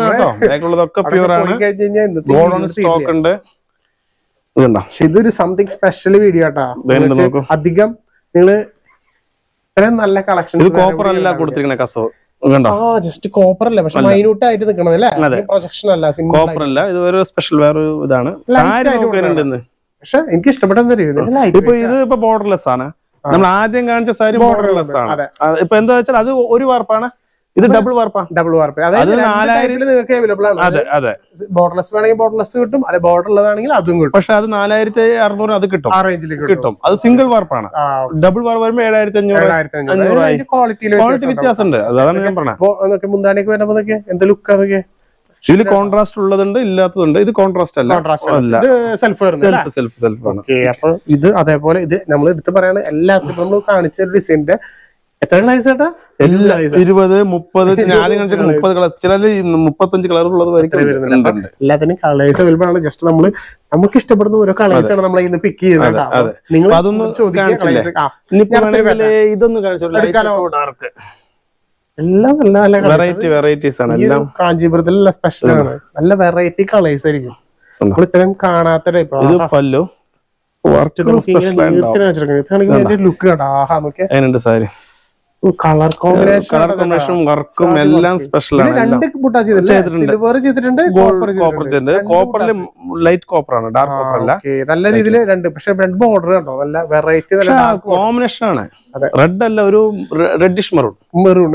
പക്ഷെ ഇതൊരു സംതിങ് സ്പെഷ്യൽ വീഡിയോ ആട്ടാ. അധികം നിങ്ങള് ഇത്രയും നല്ല കളക്ഷൻ കോപ്പർ അല്ല കൊടുത്തിരിക്കുന്ന കസവ് ജസ്റ്റ് കോപ്പർ അല്ല, പക്ഷെ മൈന്യൂട്ട് ആയിട്ട് നിൽക്കണതല്ലേ, പ്രൊജക്ഷൻ അല്ല, കോപ്പർ അല്ല. ഇത് ഒരു സ്പെഷ്യൽ വേറെ ഇതാണ്. പക്ഷെ എനിക്ക് ഇഷ്ടപ്പെട്ടെന്ന് ഇപ്പൊ ഇത് ഇപ്പൊ ബോർഡർലെസ് ആണ്. നമ്മൾ ആദ്യം കാണിച്ച സാരി ബോർഡർലെസ് ആണ്. ഇപ്പൊ എന്താ വെച്ചാൽ അത് ഒരു വാർപ്പാണ്, ഇത് ഡബിൾ വാർപ്പാ. ഡബിൾ വാർപ്പ് അതായത് 4000 നിങ്ങൾക്ക് അവൈലബിൾ ആണ്. അതെ, ബോർഡർലെസ് വേണമെങ്കിൽ ബോർഡർലെസ് കിട്ടും, അല്ലെ ബോർഡർ ഉള്ളതാണെങ്കിൽ അതും കിട്ടും. പക്ഷെ അത് 4600 അത് കിട്ടും, ആ റേഞ്ചിൽ കിട്ടും. അത് സിംഗിൾ വാർപ്പാണ്. ഡബിൾ വാർപ്പ് വരുമ്പോ 7500 ക്വാളിറ്റി വ്യത്യാസമുണ്ട്. അതാണ് ഞാൻ പറഞ്ഞത്. മുന്താണിക്ക് വരുമ്പോ എന്ത് ലുക്ക് അതൊക്കെ. ഇതിൽ കോൺട്രാസ്റ്റ് ഉള്ളതുണ്ട്, ഇല്ലാത്തതുണ്ട്. ഇത് കോൺട്രാസ്റ്റ് അല്ല, സെൽഫ് ആണ്. അപ്പൊ ഇത് അതേപോലെ ഇത് നമ്മൾ എടുത്ത് പറയാണ് എല്ലാത്തിനും നമ്മൾ കാണിച്ച ഡിസൈനിന്റെ എത്ര കളേഴ്സ് ചേട്ടാ? 20, 30, ആദ്യം കാണിച്ച 30 കളേഴ്സ്, ചില 35 കളർ ഉള്ളത് എല്ലാത്തിനും കളേഴ്സ് അവൈലബിൾ ആണ്. ജസ്റ്റ് നമുക്ക് ഇഷ്ടപ്പെടുന്ന ഓരോ കളേഴ്സ് ആണ് നമ്മൾ ഇന്ന് പിക്ക് ചെയ്യുന്നത്. നിങ്ങൾ ഇതൊന്നും എല്ലാം നല്ല നല്ല വെറൈറ്റീസ് ആണ്. എല്ലാം കാഞ്ചീപുരത്തിലുള്ള സ്പെഷ്യൽ ആണ്. നല്ല വെറൈറ്റി കളേഴ്സ് ആയിരിക്കും. നമ്മൾ ഇത്രയും കാണാത്ത ടൈപ്പ്. പല്ലു ലുക്ക് കേട്ടോ. സാരി കളർ കോമ്പിനേഷനും വർക്കും എല്ലാം സ്പെഷ്യൽ ആണ്. രണ്ട് ബുട്ടാ സിൽവർ ചെയ്തിട്ടുണ്ട്, കോപ്പർ ചെയ്തിട്ടുണ്ട്. കോപ്പറിൽ ലൈറ്റ് കോപ്പർ ആണ്, ഡാർക്ക് കോപ്പർ അല്ല. നല്ല രീതിയിൽ രണ്ട്, പക്ഷെ രണ്ട് ബോർഡർ കണ്ടോ, നല്ല വെറൈറ്റി കോമ്പിനേഷൻ ആണ്. റെഡ് അല്ല, ഒരു റെഡിഷ് മെറൂൺ. മെറൂൺ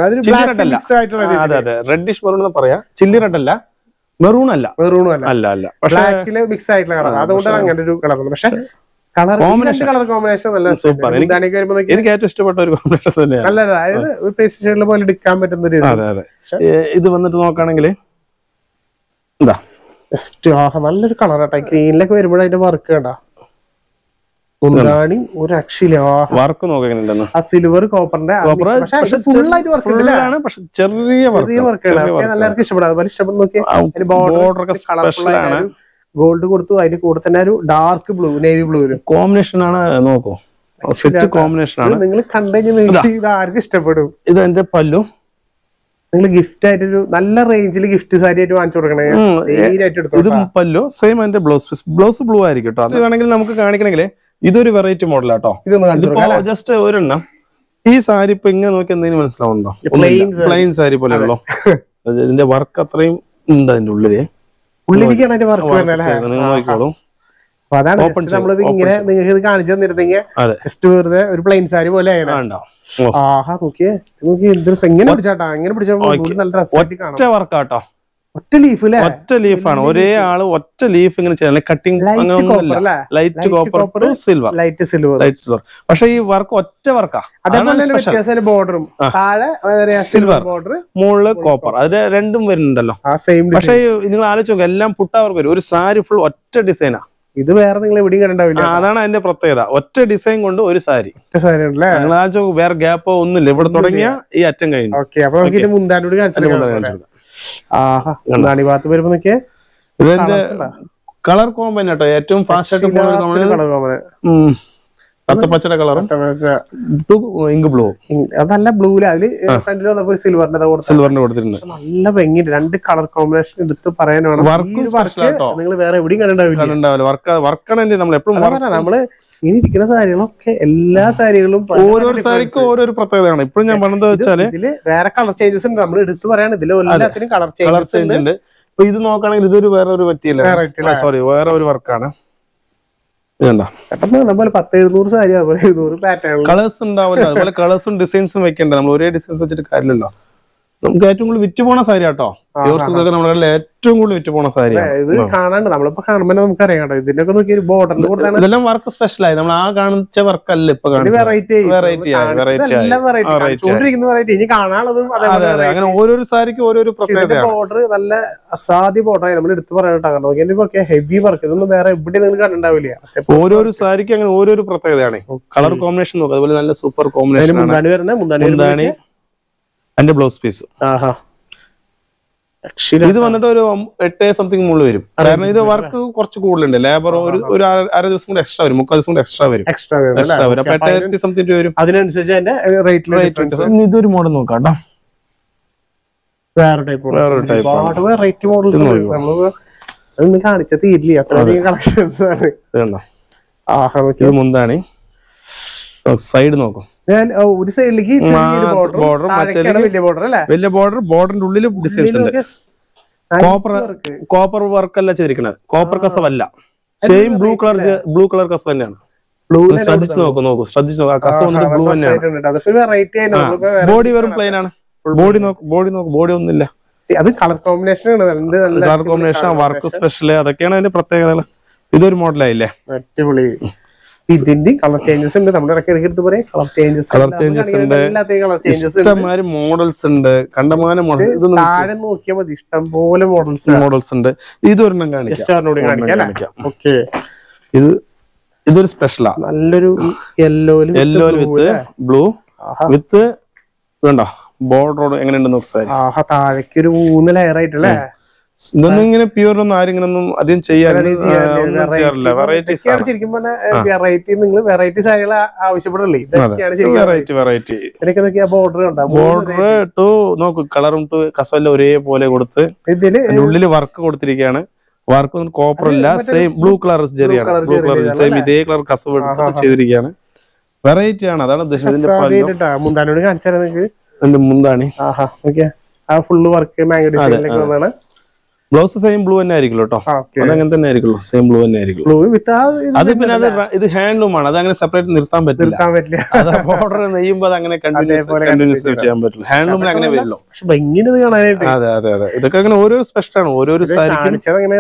അതെ അതെ, റെഡിഷ് മെറൂൺ എന്ന് പറയാ. ചില്ലി റെഡ് അല്ല, മെറൂൺ അല്ല, അല്ല അല്ല, ബ്ലാക്കില് മിക്സ് ആയിട്ടുള്ള കളർ, അതുകൊണ്ടാണ് അങ്ങനെ ഒരു കളർ. പക്ഷെ കളർ കോമ്പിനേഷൻ നല്ല സൂപ്പർ. എനിക്ക് ഏറ്റവും ഇഷ്ടപ്പെട്ട ഒരു കോമ്പിനേഷൻ തന്നെയാണ്. നല്ലത്, അതായത് ഒരു പേസ്റ്റ് ഷെയ്ഡിൽ പോലെ എടുക്കാൻ പറ്റുന്ന രീതി. അതെ അതെ. ഇത് വന്നിട്ട് നോക്കുകയാണെങ്കിൽ എന്താ നല്ലൊരു കളർ ആട്ടെ. ഗ്രീനിലൊക്കെ വരുമ്പോഴേ അതിന്റെ വർക്ക് കണ്ട മുന്താണി ഒരു രക്ഷയില്ല. വർക്ക് നോക്കുന്നുണ്ടെന്ന് ആ സിൽവർ കോപ്പറിന്റെ ഫുൾ ആയിട്ട് വർക്ക് ആണ്, പക്ഷെ ചെറിയ വർക്ക് എല്ലാവർക്കും ഇഷ്ടപ്പെടും. അതുപോലെ ഇഷ്ടപ്പെടുന്ന നോക്കിയാൽ ബോർഡർ ഗോൾഡ് കൊടുത്തു, അതിന്റെ കൂടെ തന്നെ ഒരു dark blue, navy blue combination ആണ്. നോക്കൂ, സെറ്റ് കോമ്പിനേഷൻ ആണ്. നിങ്ങൾ കണ്ടുകഴിഞ്ഞാൽ നിങ്ങൾക്ക് ഇത് ആർക്കും ഇഷ്ടപ്പെടും. ഇത് എന്റെ പല്ലു. നിങ്ങൾ ഗിഫ്റ്റ് ആയിട്ട് ഒരു നല്ല റേഞ്ചിൽ ഗിഫ്റ്റ് സാരി ആയിട്ട് വാങ്ങിച്ചു കൊടുക്കണേ. ഇത് പല്ലു സെയിം. അതിന്റെ ബ്ലൗസ് ബ്ലൂ ആയിരിക്കും കേട്ടോ. അത് വേണമെങ്കിൽ നമുക്ക് കാണിക്കണമെങ്കിൽ ഇതൊരു വെറൈറ്റി മോഡലാട്ടോ. ജസ്റ്റ് ഒരെണ്ണം. ഈ സാരി ഇപ്പൊ ഇങ്ങനെ നോക്കി എന്തെങ്കിലും മനസ്സിലാവുന്നുണ്ടോ? പ്ലെയിൻ സാരി പോലെ ഉള്ളോ? ഇതിന്റെ വർക്ക് അത്രയും ഉണ്ട് അതിന്റെ ഉള്ളില്. ഉള്ളിലേക്കാണ് അതിന്റെ വർക്ക് നോക്കിക്കോളൂ. അതാണ് നമ്മള് ഇങ്ങനെ നിങ്ങൾക്ക് ഇത് കാണിച്ചു തന്നിരുന്നെങ്കിൽ ജസ്റ്റ് വെറുതെ ഒരു പ്ലെയിൻ സാരി പോലെ ആഹാ നോക്കിയേ നോക്കി എന്തൊരു എങ്ങനെ പിടിച്ചാട്ടാ, എങ്ങനെ പിടിച്ചാ നല്ല ഡ്രസ് ഒറ്റ വർക്കാട്ടോ. ഒറ്റ ലീഫ് ഒറ്റ ലീഫാണ്. ഒരേ ആള് ഒറ്റ ലീഫ് ഇങ്ങനെ ചെയ്യാൻ cutting light copper silver, light silver. പക്ഷെ ഈ വർക്ക് ഒറ്റ വർക്കാ. അതേപോലെ ബോർഡറും താഴെ സിൽവർ ബോർഡർ, മുകളില് കോപ്പർ. അത് രണ്ടും വരുന്നുണ്ടല്ലോ. പക്ഷെ നിങ്ങൾ ആലോചിച്ച് നോക്കുക, എല്ലാം പുട്ടാ വർക്ക് വരും. ഒരു സാരി ഫുൾ ഒറ്റ ഡിസൈനാ. ഇത് വേറെ നിങ്ങൾ എവിടെയും കണ്ടിട്ടുണ്ടാവില്ല. അതാണ് അതിന്റെ പ്രത്യേകത. ഒറ്റ ഡിസൈൻ കൊണ്ട് ഒരു സാരി. വേറെ ഗ്യാപ്പോ ഒന്നുമില്ല. ഇവിടെ തുടങ്ങിയ ഈ അറ്റം കഴിഞ്ഞു. അപ്പൊ മുന്താനോട് കാണിച്ചു. ഇതിന്റെ കളർ കോമ്പൻ കേട്ടോ, ഏറ്റവും ഫാസ്റ്റ് ആയിട്ട് പച്ചയുടെ കളറും ഇങ്ക് ബ്ലൂ. അതല്ല ബ്ലൂല് അതില് ഫ്രണ്ടിൽ വന്നപ്പോ സിൽവറിന്റെ കൊടുത്തിട്ടുണ്ട്. നല്ല ഭംഗിയുണ്ട്. രണ്ട് കളർ കോമ്പിനേഷൻ എടുത്ത് പറയാനാണ്. നിങ്ങൾ വേറെ എവിടെയും കണ്ടിട്ടുണ്ടാവില്ല. വർക്കാണ് നമ്മൾ എപ്പോഴും നമ്മള് ഇനി ഇരിക്കുന്ന സാരികളൊക്കെ എല്ലാ സാരികളും ഓരോ സാരിക്കും ഓരോ പ്രത്യേകതയാണ്. ഇപ്പോഴും ഞാൻ പറഞ്ഞത് വെച്ചാല് ഇതില് വേറെ കളർ ചേഞ്ചസ് ഉണ്ട്. നമ്മൾ എടുത്ത് പറയാണ് ഇതില് എല്ലാത്തിനും കളർ ചേഞ്ച് ഉണ്ട്. ഇപ്പൊ ഇത് നോക്കുകയാണെങ്കിൽ ഇതൊരു വേറെ ഒരു പറ്റിയില്ല, സോറി വേറെ ഒരു വർക്കാണ്. പോലെ 10-700 സാരി, അതുപോലെ 700 പാറ്റേൺ കളേഴ്സ് ഉണ്ടാവില്ല. അതുപോലെ കളേഴ്സും ഡിസൈൻസും വെക്കണ്ട. നമ്മൾ ഒരേ ഡിസൈൻസ് വെച്ചിട്ട് കാര്യമില്ലല്ലോ. നമുക്ക് ഏറ്റവും കൂടുതൽ വിറ്റ് പോണ സാരി കേട്ടോ. നമ്മുടെ ഏറ്റവും കൂടുതൽ വിറ്റ് പോണ സാരി. ഇത് കാണാണ്ട് നമ്മളിപ്പോ കാണുമ്പോ നമുക്ക് അറിയാം കേട്ടോ. ഇതിനൊക്കെ നോക്കി ബോർഡറിൽ കൊടുത്താണ്. ഇതെല്ലാം വർക്ക് സ്പെഷ്യലായി. നമ്മൾ ആ കാണിച്ച വർക്കല്ല ഇപ്പൊ വെറൈറ്റി ഇനി കാണാനുള്ളതും. അങ്ങനെ ഓരോരോ സാരിക്കും ഓരോരോ പ്രത്യേകത. ബോർഡർ നല്ല അസാധ്യ ബോർഡറായി നമ്മൾ എടുത്ത് പറയാനായിട്ട്. ഹെവി വർക്ക് ഇതൊന്നും വേറെ എവിടെ നിങ്ങൾ കണ്ടിട്ടുണ്ടാവില്ല. ഓരോരോ സാരിക്ക് അങ്ങനെ ഓരോരോ പ്രത്യേകതയാണ്. കളർ കോമ്പിനേഷൻ നോക്കുക. അതുപോലെ നല്ല സൂപ്പർ കോമ്പിനേഷൻ. മുന്താണി അതിന്റെ ബ്ലൗസ് പീസ്. ഇത് വന്നിട്ട് ഒരു 8 സംതിങ് മുകളിൽ വരും. കാരണം ഇത് വർക്ക് കുറച്ച് കൂടുതലുണ്ട്. ലേബർ ഒരു അര ദിവസം കൂടെ എക്സ്ട്രാ വരും, 3/4 ദിവസം കൂടെ എക്സ്ട്രാ വരും. അപ്പൊ 8,000 സംതിങ് വരും. അതിനനുസരിച്ച് ഇതൊരു മോഡൽ നോക്കാം കേട്ടോ. വേറെ ടൈപ്പ് വെറൈറ്റി മോഡൽസ് അതൊന്നും കാണിച്ച തീരില്ല. അത്രയധികം കളക്ഷൻസ് ആണ്. മുന്താണി സൈഡ് നോക്കും. ഞാൻ ഒരു സൈഡിലേക്ക് വലിയ ബോർഡർ, ബോർഡറിന്റെ ഉള്ളിൽ ഡിസൈൻസ് ഉണ്ട്. കോപ്പർ വർക്ക് അല്ല ചെയ്തിരിക്കുന്നത്, കോപ്പർ കസവല്ല. സെയിം ബ്ലൂ കളർ കസവ് തന്നെയാണ്. ശ്രദ്ധിച്ചു നോക്കൂ. ആ കസവ് വന്നിട്ട് ബ്ലൂ തന്നെയാണ്. ബോഡി വെറും പ്ലെയിൻ ആണ്. ബോഡി ഒന്നുമില്ല. അത് കളർ കോമ്പിനേഷൻ വർക്ക് സ്പെഷ്യൽ, അതൊക്കെയാണ് അതിന്റെ പ്രത്യേകതകൾ. ഇതൊരു മോഡലായില്ലേ? അടിപൊളി. ഇതിന്റെ കളർ ചേഞ്ചസ് ഉണ്ട്. നമ്മുടെ ഇടയ്ക്ക് പറയാം കളർ ചേഞ്ചസ് ഉണ്ട്. ഇഷ്ടംമാതിരി മോഡൽസ് ഉണ്ട്. കണ്ടമാനം താഴെ നോക്കിയാൽ മതി, ഇഷ്ടംപോലെ മോഡൽസ് ഉണ്ട്. ഇതൊരെണ്ണം കാണിക്കാം. ഇതൊരു സ്പെഷ്യലാ. നല്ലൊരു യെല്ലോ വിത്ത് ബ്ലൂ വിത്ത് വേണ്ടോ ബോർഡർ എങ്ങനെയുണ്ട് നോക്ക്. താഴേക്ക് ഒരു 3 ലെയർ ആയിട്ടല്ലേ. ഇതൊന്നും ഇങ്ങനെ പ്യൂർ ഒന്നും ആരെങ്കിലും അധികം ചെയ്യാറില്ല. ശരിക്കും പറഞ്ഞാൽ വെറൈറ്റി സാരികൾ ആവശ്യപ്പെടില്ലേ. ബോർഡർ ടു നോക്കൂ, കളറും ടു കസവെല്ലാം ഒരേപോലെ കൊടുത്ത് ഉള്ളില് വർക്ക് കൊടുത്തിരിക്കുകയാണ്. വർക്ക് കോപ്പർ അല്ല, സെയിം ബ്ലൂ കളർ ജെറിയാണ്. സെയിം ഇതേ കളർ കസവ് എടുത്തിട്ട് ചെയ്തിരിക്കുകയാണ്. വെറൈറ്റി ആണ്, അതാണ് ഉദ്ദേശിച്ചത്. മുന്താനോട് കാണിച്ചാൽ നിങ്ങൾക്ക് എന്റെ മുന്താണി ആ ഫുള്ള് വർക്ക് മാംഗോ ഡിസൈനിലേക്ക് വന്നതാണ്. ബ്ലൗസ് സെയിം ബ്ലൂ തന്നെ ആയിരിക്കും കേട്ടോ, അതങ്ങനെ തന്നെ ആയിരിക്കുള്ളൂ, സെയിം ബ്ലൂ തന്നെ ആയിരിക്കും. അത് പിന്നെ ഇത് ഹാൻഡ്ലൂം ആണ്, അത് അങ്ങനെ സെപ്പറേറ്റ് നിർത്താൻ പറ്റില്ല. ബോർഡർ നെയ്യുമ്പോൾ അത് അങ്ങനെ കണ്ടിന്യൂസ് ചെയ്യാൻ പറ്റില്ല, ഹാൻഡ്ലൂമിൽ അങ്ങനെ വരില്ലോ. അതെ അതെ അതെ, ഇതൊക്കെ അങ്ങനെ ഓരോ സ്പെഷ്യൽ ആണ്, ഓരോ സാരിക്കും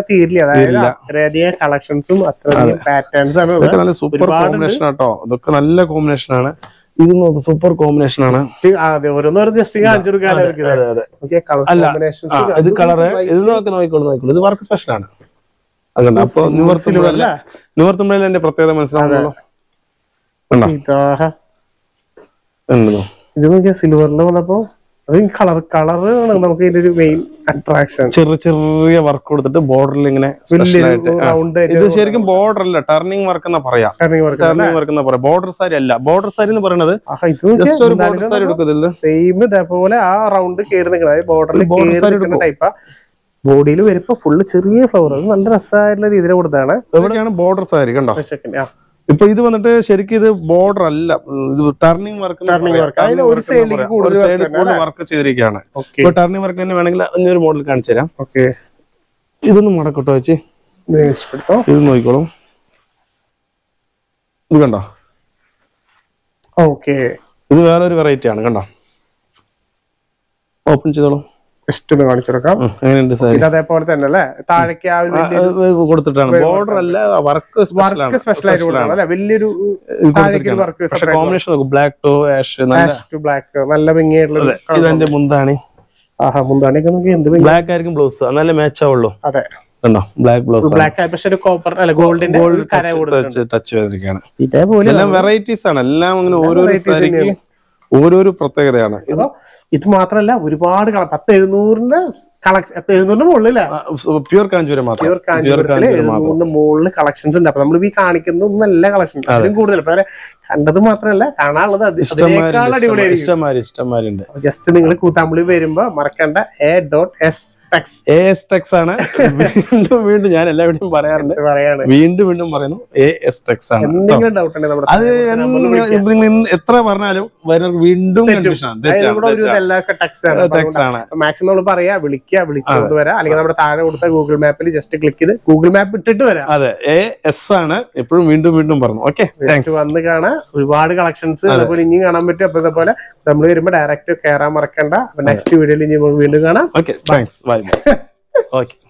നല്ല സൂപ്പർ കോമ്പിനേഷൻ ആട്ടോ, ഇതൊക്കെ നല്ല കോമ്പിനേഷൻ ആണ്. ഇത് സൂപ്പർ കോമ്പിനേഷൻ ആണ്. ഇത് കളറ് ഇത് നോക്കിക്കോളൂ, ഇത് വർക്ക് സ്പെഷ്യൽ ആണ്. അതുകൊണ്ട് അപ്പൊ നിവർത്തുമ്പോഴല്ലേ എന്റെ പ്രത്യേകത മനസ്സിലാവുള്ളൂ. ഇത് നോക്കിയാ സിൽവറിൽ വന്നപ്പോ കളറ് നമുക്ക് ഇതിന്റെ ഒരു മെയിൻ അട്രാക്ഷൻ. ചെറിയ ചെറിയ വർക്ക് കൊടുത്തിട്ട് ബോർഡറിൽ ഇങ്ങനെ ഇത് ശരിക്കും ബോർഡർ അല്ല, ടർണിംഗ് വർക്ക് എന്നാ പറയാ. ടർണിംഗ് വർക്ക് എന്നാ പറയാം, ബോർഡർ സാരി അല്ല. ബോർഡർ സാരി എന്ന് പറയുന്നത് ജസ്റ്റ് ഒരു ബോർഡർ സാരി എടുക്കത്തില്ല, സെയിം ഇതേപോലെ ആ റൗണ്ട് കയറി നിൽക്കുന്നത് ബോർഡറിൽ ടൈപ്പാ. ബോഡിയിൽ വരുമ്പോ ഫുള്ള് ചെറിയ ഫ്ലവർ, അത് നല്ല രസമായിട്ടുള്ള രീതിയിൽ കൊടുത്താണ്. എവിടെയാണ് ബോർഡർ സാരി കണ്ടോ. ഇപ്പൊ ഇത് വന്നിട്ട് ശരിക്കും ഇത് ബോർഡർ അല്ല, ഇത് ടർണിംഗ് വർക്ക് വർക്ക് ചെയ്തിരിക്കുകയാണ്. ഇപ്പൊ ടർണിംഗ് വർക്ക് തന്നെ വേണമെങ്കിൽ ഒരു മോഡൽ കാണിച്ചു തരാം. ഇതൊന്ന് മടക്കട്ടോ വെച്ച് ഇത് നോക്കിക്കോളും. ഇത് കണ്ടോ, ഇത് വേറൊരു വെറൈറ്റി ആണ്. കണ്ടോ, ഓപ്പൺ ചെയ്തോളൂ, അതേപോലെ തന്നെ അല്ലേ താഴേക്ക് കൊടുത്തിട്ടാണ്. ബോർഡർ അല്ല, വർക്ക് സ്പെഷ്യൽ ആയിട്ട് വലിയൊരു combination. Black to ash, black നല്ല ഭംഗിയായിട്ടുള്ള. ഇതെന്റെ മുന്താണി. മുന്താണിയൊക്കെ നമുക്ക് എന്ത് ബ്ലാക്ക് ആയിരിക്കും ബ്ലൗസ്, നല്ല മാച്ച് ആവുള്ളൂ. അതെ, കണ്ടോ, ബ്ലാക്ക് ബ്ലൗസ്, ബ്ലാക്ക് പക്ഷെ ഒരു കോപ്പർ അല്ല ഗോൾഡിന്റെ ടച്ച് ചെയ്തിരിക്കുകയാണ്. ഇതേപോലെ എല്ലാം വെറൈറ്റീസ് ആണ്, എല്ലാം അങ്ങനെ ഓരോരോ സാരിക്ക് ഓരോരോ പ്രത്യേകതയാണ്. ഇത് മാത്രല്ല ഒരുപാട് 700-ന്റെ കളക്ഷൻ, 700-ന്റെ മുകളിൽ പ്യൂർ കാഞ്ചീപുരം മാത്രം, പ്യൂർ കാഞ്ചീപുരത്തില് 700-ന്റെ മുകളിൽ കളക്ഷൻസ് ഉണ്ട്. അപ്പൊ നമ്മൾ ഈ കാണിക്കുന്ന ഒന്നല്ല കളക്ഷൻ, അതിലും കൂടുതൽ കണ്ടത് മാത്രമല്ല കാണാനുള്ളത് ഇഷ്ടംമാരുണ്ട്. ജസ്റ്റ് നിങ്ങൾ കൂത്താമ്പുള്ളി വരുമ്പോ മറക്കേണ്ട ASTEX ആണ്. വീണ്ടും ഞാൻ എല്ലാവരും പറയാറുണ്ട്, വീണ്ടും പറയുന്നു ASTEX ആണ്. എന്തെങ്കിലും ഡൗട്ട് ഉണ്ടെങ്കിൽ അത് എത്ര പറഞ്ഞാലും വീണ്ടും മാക്സിമം നമ്മൾ പറയാ, വിളിച്ചുകൊണ്ട് വരാം, അല്ലെങ്കിൽ നമ്മുടെ താഴെ കൊടുത്ത ഗൂഗിൾ മാപ്പിൽ ജസ്റ്റ് ക്ലിക്ക് ചെയ്ത് ഗൂഗിൾ മാപ്പ് ഇട്ടിട്ട് വരാം. അതെ, AS ആണ്. എപ്പോഴും വീണ്ടും പറഞ്ഞു. ഓക്കെ, വന്ന് കാണാം, ഒരുപാട് കളക്ഷൻസ് അതുപോലെ ഇനിയും കാണാൻ പറ്റും. അപ്പൊ ഇതേപോലെ നമ്മൾ വരുമ്പോ ഡയറക്റ്റ് കയറാൻ മറക്കണ്ട. നെക്സ്റ്റ് വീഡിയോയിൽ ഇനി വീണ്ടും കാണാം. Okay, thanks, bye. ഓക്കെ.